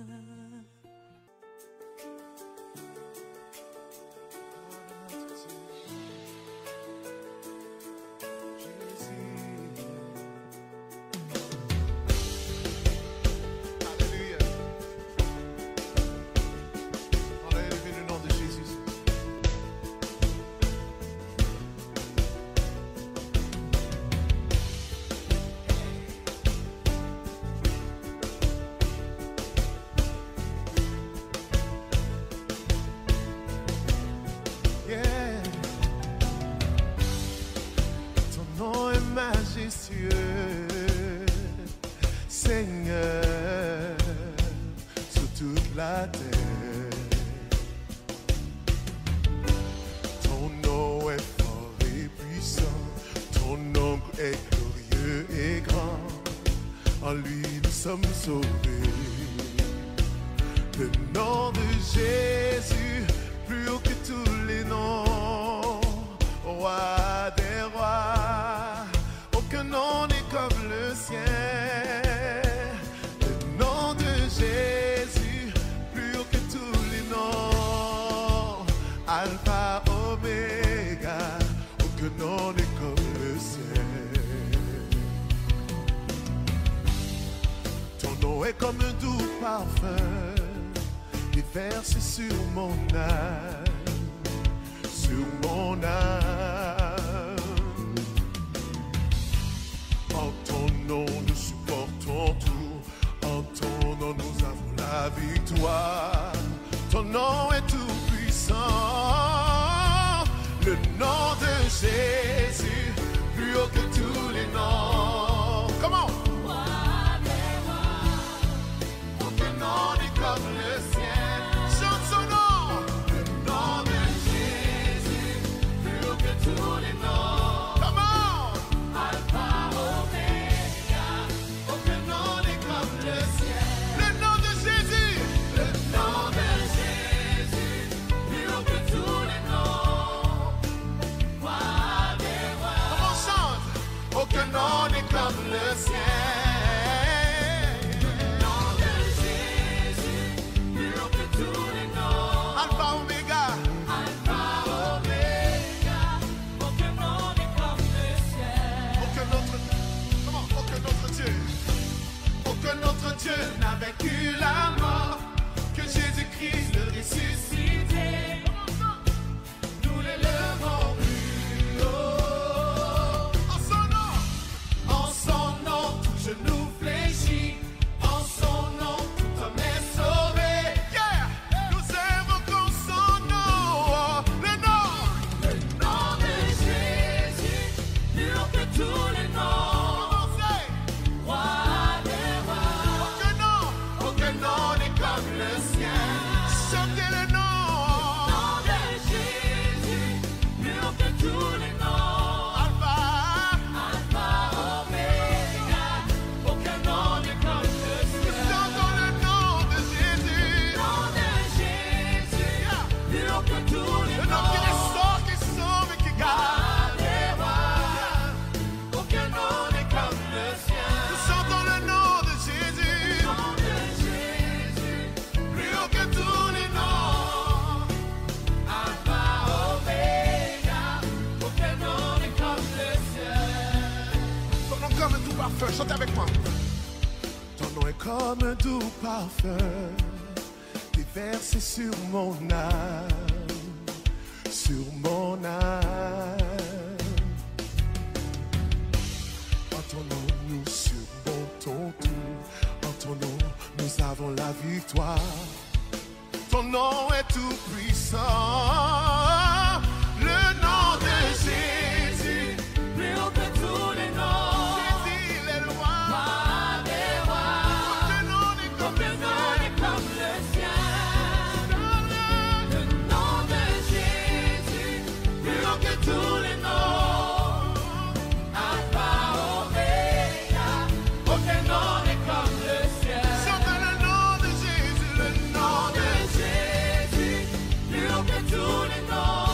Seigneur, sur toute la terre. Ton nom est fort et puissant, ton nom est glorieux et grand. En lui nous sommes sauvés. Le nom de Jésus, plus haut que tous les noms, roi des rois. Aucun nom n'est comme le sien. Le nom de Jésus, plus haut que tous les noms. Alpha, Oméga, aucun nom n'est comme le sien. Ton nom est comme un doux parfum, déversé sur mon âme, sur mon âme. En ton nom nous supportons tout, en ton nom nous avons la victoire. Ton nom est tout puissant, le nom de Jésus, plus haut que tous les noms. Comment? Aucun nom n'est comme le sien. Chante son nom. Le nom de Jésus, plus haut que tous les noms. Comment? Alpha, Oméga, aucun nom n'est comme le sien. Le nom de Jésus, le nom de Jésus, plus haut que tous les noms. Roi des rois. Comment on chante? Aucun nom n'est comme le sien. Alpha, Oméga. Alpha, Oméga. Aucun nom n'est comme le ciel. Aucun autre, comment, aucun autre Dieu. Aucun autre Dieu n'a vaincu la mort que Jésus-Christ le ressuscité. Nous l'élevons plus haut. En son nom, en son nom, tout genou fléchit. En son nom, tout homme est sauvé. Tous les noms, roi des rois. Aucun nom, aucun nom n'est comme le sien. Chantez le nom. Le nom de Jésus, plus haut que tous les noms. Alpha, Alpha, Oméga. Aucun nom n'est comme le sien. Chantons le nom de Jésus. Le nom de Jésus, plus haut que tous les noms. Le nom qui restaure, qui sauve et qui garde. Chantez avec moi. Ton nom est comme un doux parfum, déversé sur mon âme, sur mon âme. En ton nom nous surmontons tout, en ton nom nous avons la victoire. Ton nom est tout puissant, le nom de Jésus, plus haut que tous les noms. Tous les noms, Alpha, Oméga, aucun nom n'est comme le ciel. Chante le nom de Jésus, le nom de Jésus, plus haut que tous les noms.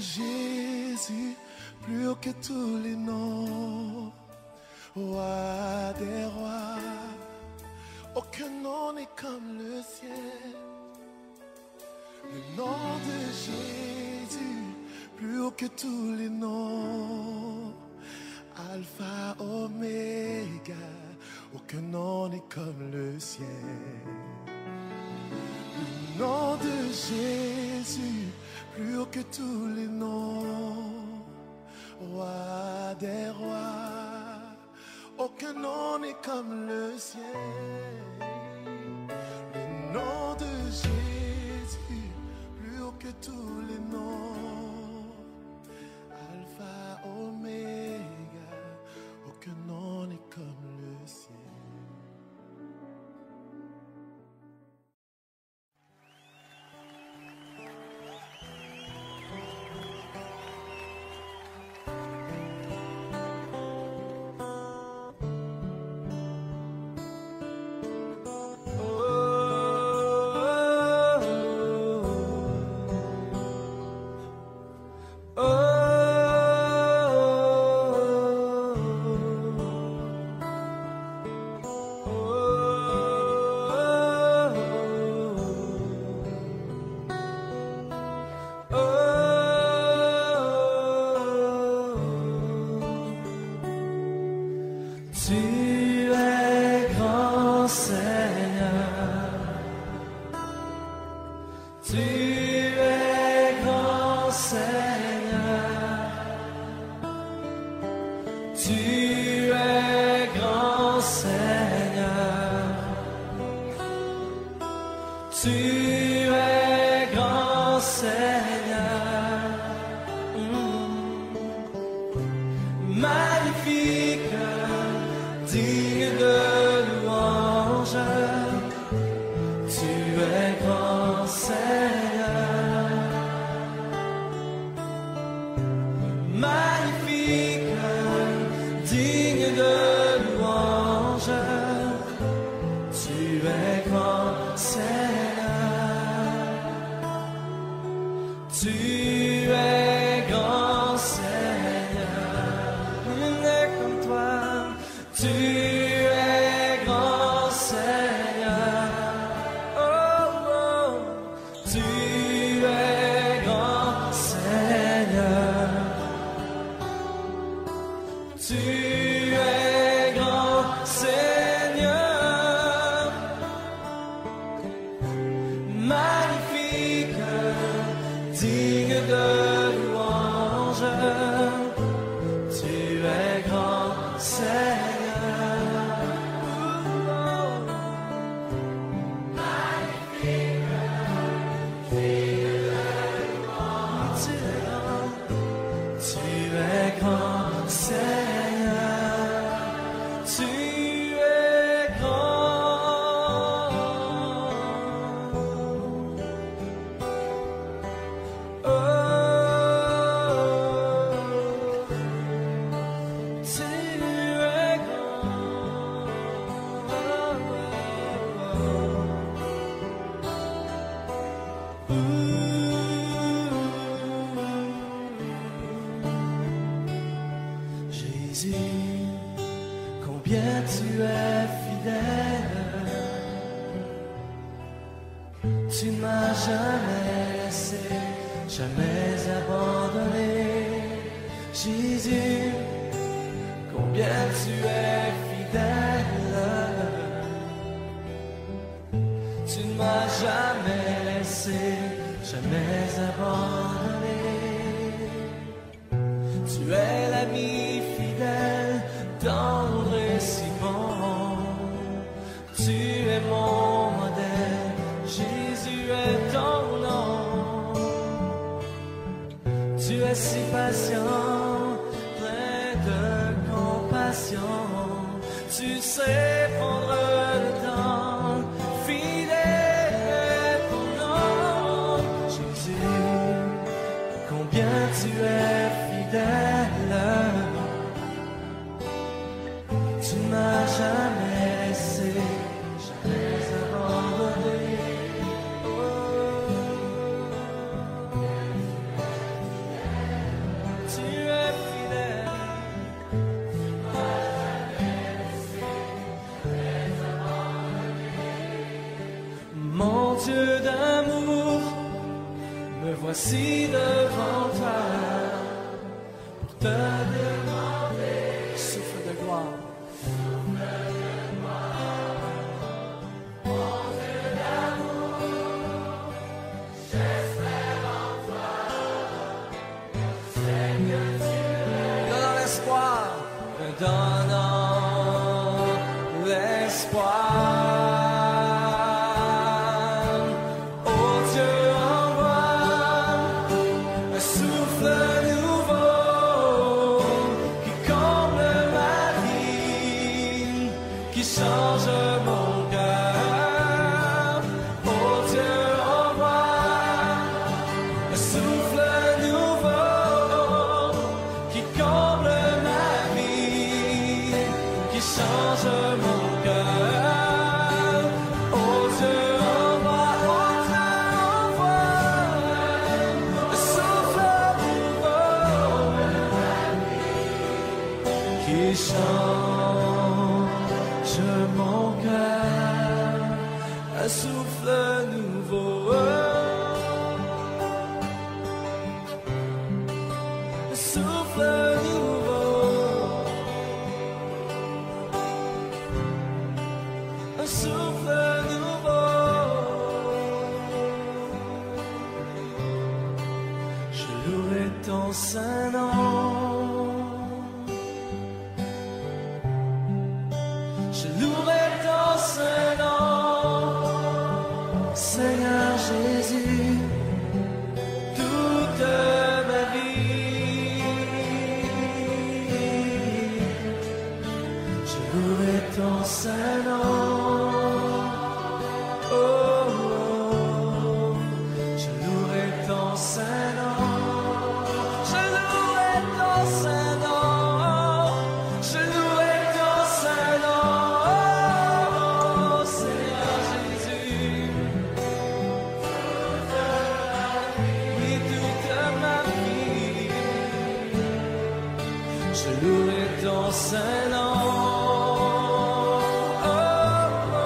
Jésus, plus haut que tous les noms, roi des rois, aucun nom n'est comme le ciel. Le nom de Jésus, plus haut que tous les noms, Alpha, Oméga, aucun nom n'est comme le ciel. Le nom de Jésus, plus haut que tous les noms, roi des rois, aucun nom n'est comme le ciel. Le nom de Jésus, plus haut que tous les noms, Alpha, Oméga, aucun nom n'est comme le ciel. Oh Dieu d'amour, me voici devant toi pour te demander. Souffle de gloire. Donnant l'espoir, oh Dieu envoie un souffle nouveau qui comble ma vie, qui change mon cœur. Oh Dieu envoie un souffle nouveau qui comble ma vie, qui change mon cœur. Oh Dieu envoie, oh Dieu envoie un souffle nouveau qui change mon cœur. Un souffle nouveau, un souffle nouveau, un souffle nouveau. Je louerai ton saint nom, je louerai ton saint nom, Seigneur Jésus, toute ma vie. Je louerai ton saint nom. Oh, oh, je louerai ton saint nom. Je louerai ton saint nom. Je louerai ton saint nom. Oh, Seigneur Jésus. Oui, toute ma vie. Je louerai ton saint nom. Oh, oh,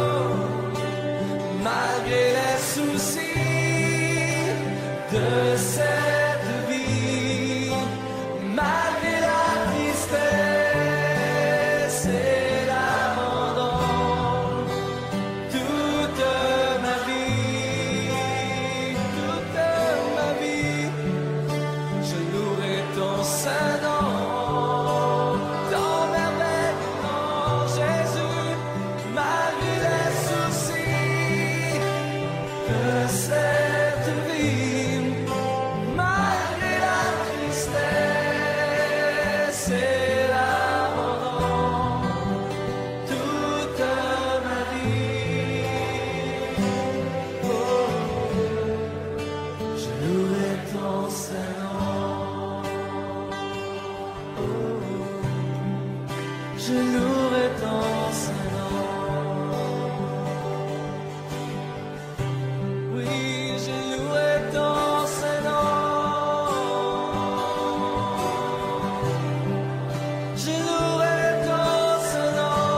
malgré les soucis de cette vie, malgré la tristesse et l'abandon, toute ma vie, toute ma vie, je louerai ton saint nom. Ton merveilleux nom, Jésus, malgré les soucis de cette vie, malgré la tristesse et l'abandon, toute ma vie, oh, je louerai ton saint nom. Oh, je louerai ton saint nom. Oui, je louerai ton saint nom. Je louerai ton saint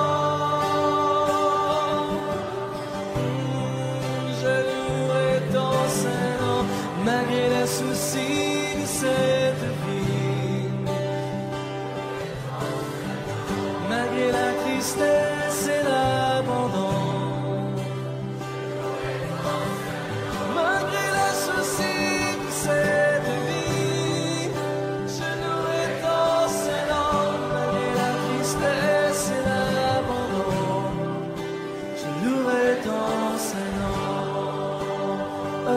nom. Je louerai ton saint nom, malgré les soucis de cette vie, malgré la tristesse et l'abandon, malgré les soucis de cette vie, je louerai ton saint nom, malgré la tristesse et l'abandon, je louerai ton saint nom. Oh,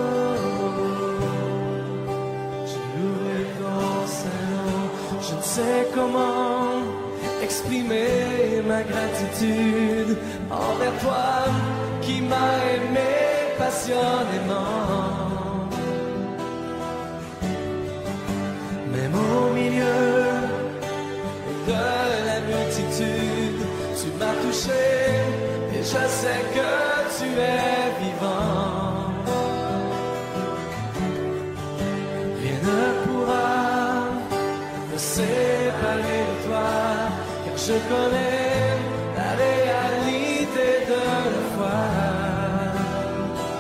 je louerai ton saint nom. Je ne sais comment exprimer ma gratitude envers toi qui m'as aimé passionnément. Même au milieu de la multitude, tu m'as touché et je sais que tu es vivant. Rien ne pourra me séparer de toi, car je connais la réalité de la foi.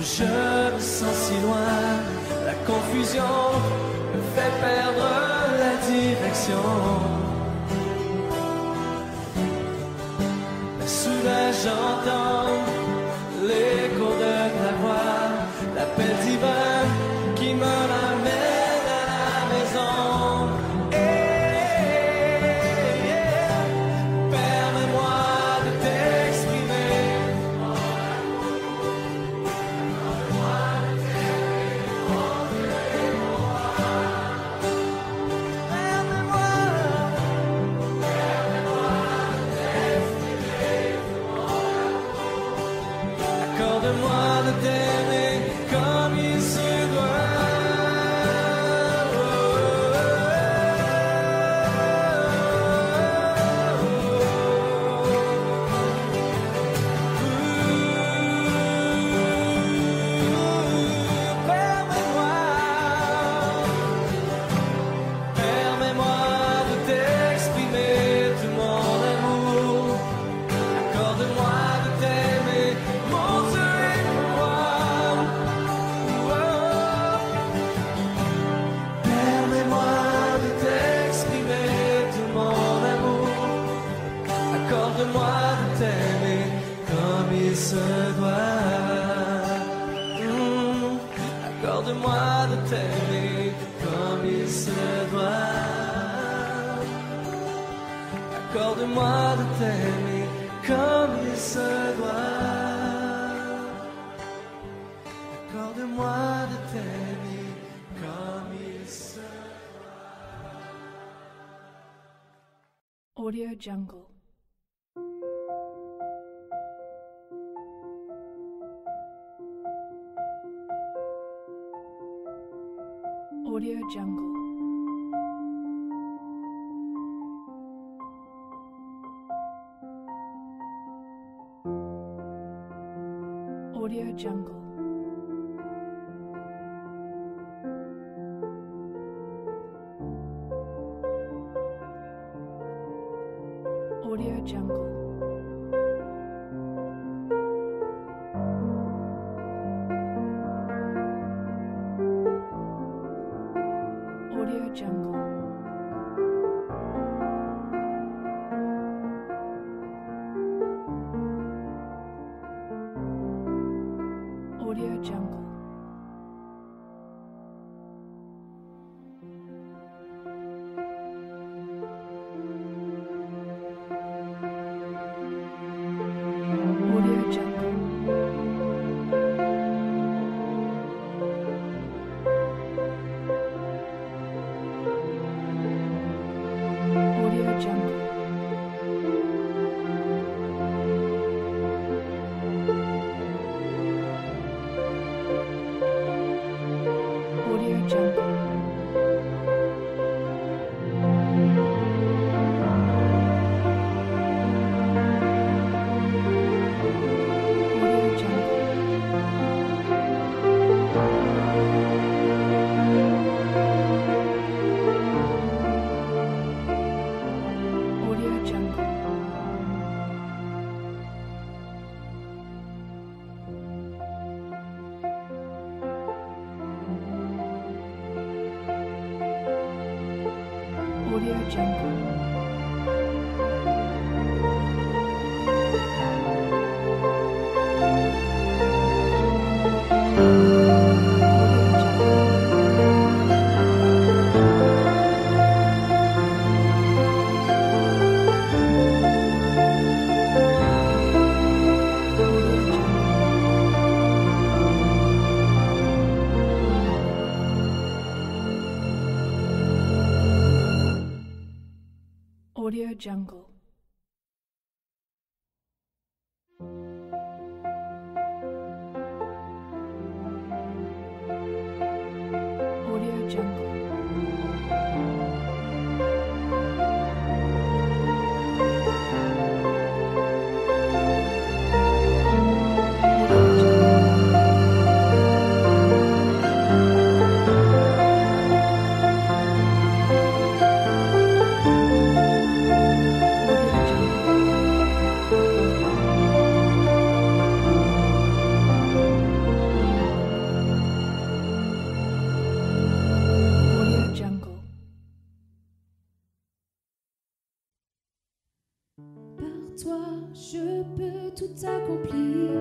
je me sens si loin, la confusion me fait perdre la direction. Mais soudain j'entends l'écho de ta voix, l'appel divin qui me ramène à la maison. Accorde-moi de t'aimer comme il se doit. Permets-moi, permets-moi de t'exprimer tout mon amour. Accorde-moi de t'aimer, mon Dieu. Accorde-moi de t'aimer comme il se doit. Mmh. Accorde-moi de t'aimer comme il se doit. Accorde-moi de t'aimer comme il se doit. Accorde-moi de t'aimer comme il se doit. Audio Jungle. Audio Jungle. Audio Jungle. Audio Jungle. Audio Jungle. Audio Jungle. Audio Jungle. Audio Jungle. Audio Jungle. Audio tout accomplir.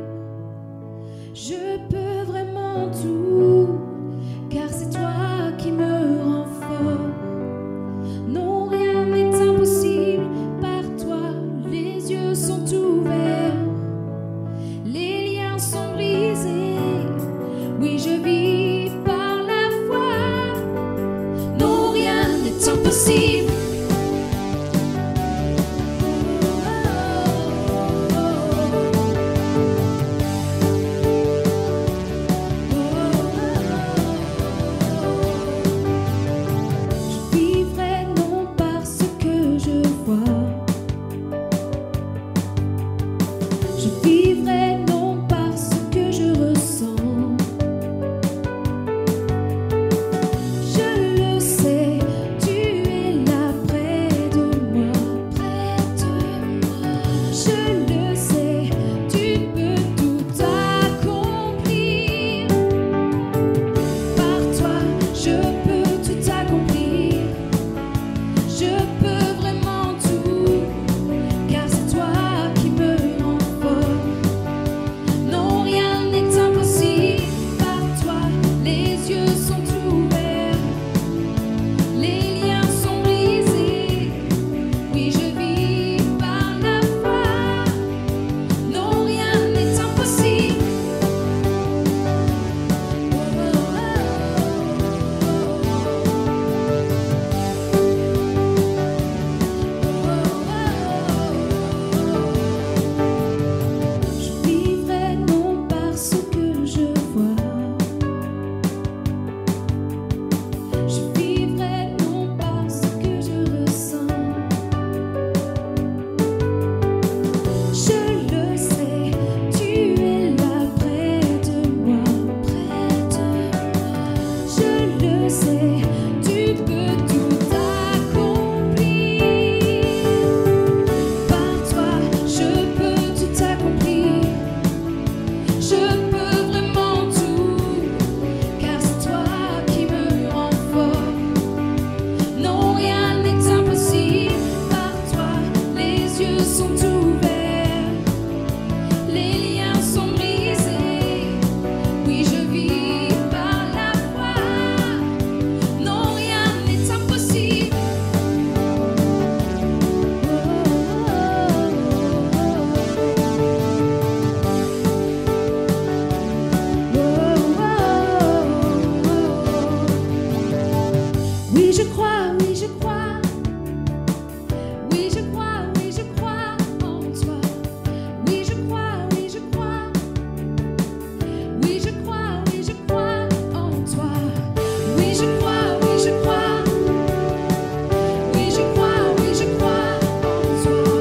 Je peux vraiment tout, car c'est toi qui me rends fort. Non, rien n'est impossible par toi, les yeux sont ouverts, les liens sont brisés. Oui, je vis par la foi. Non, rien n'est impossible.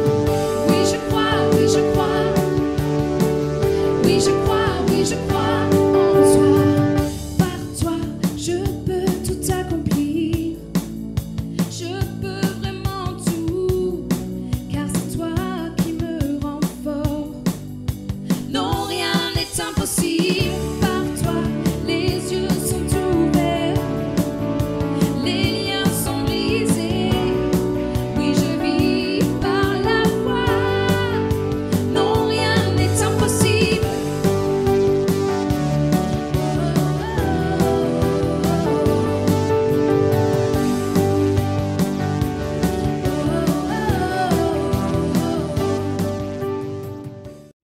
Oui, je crois, oui, je crois.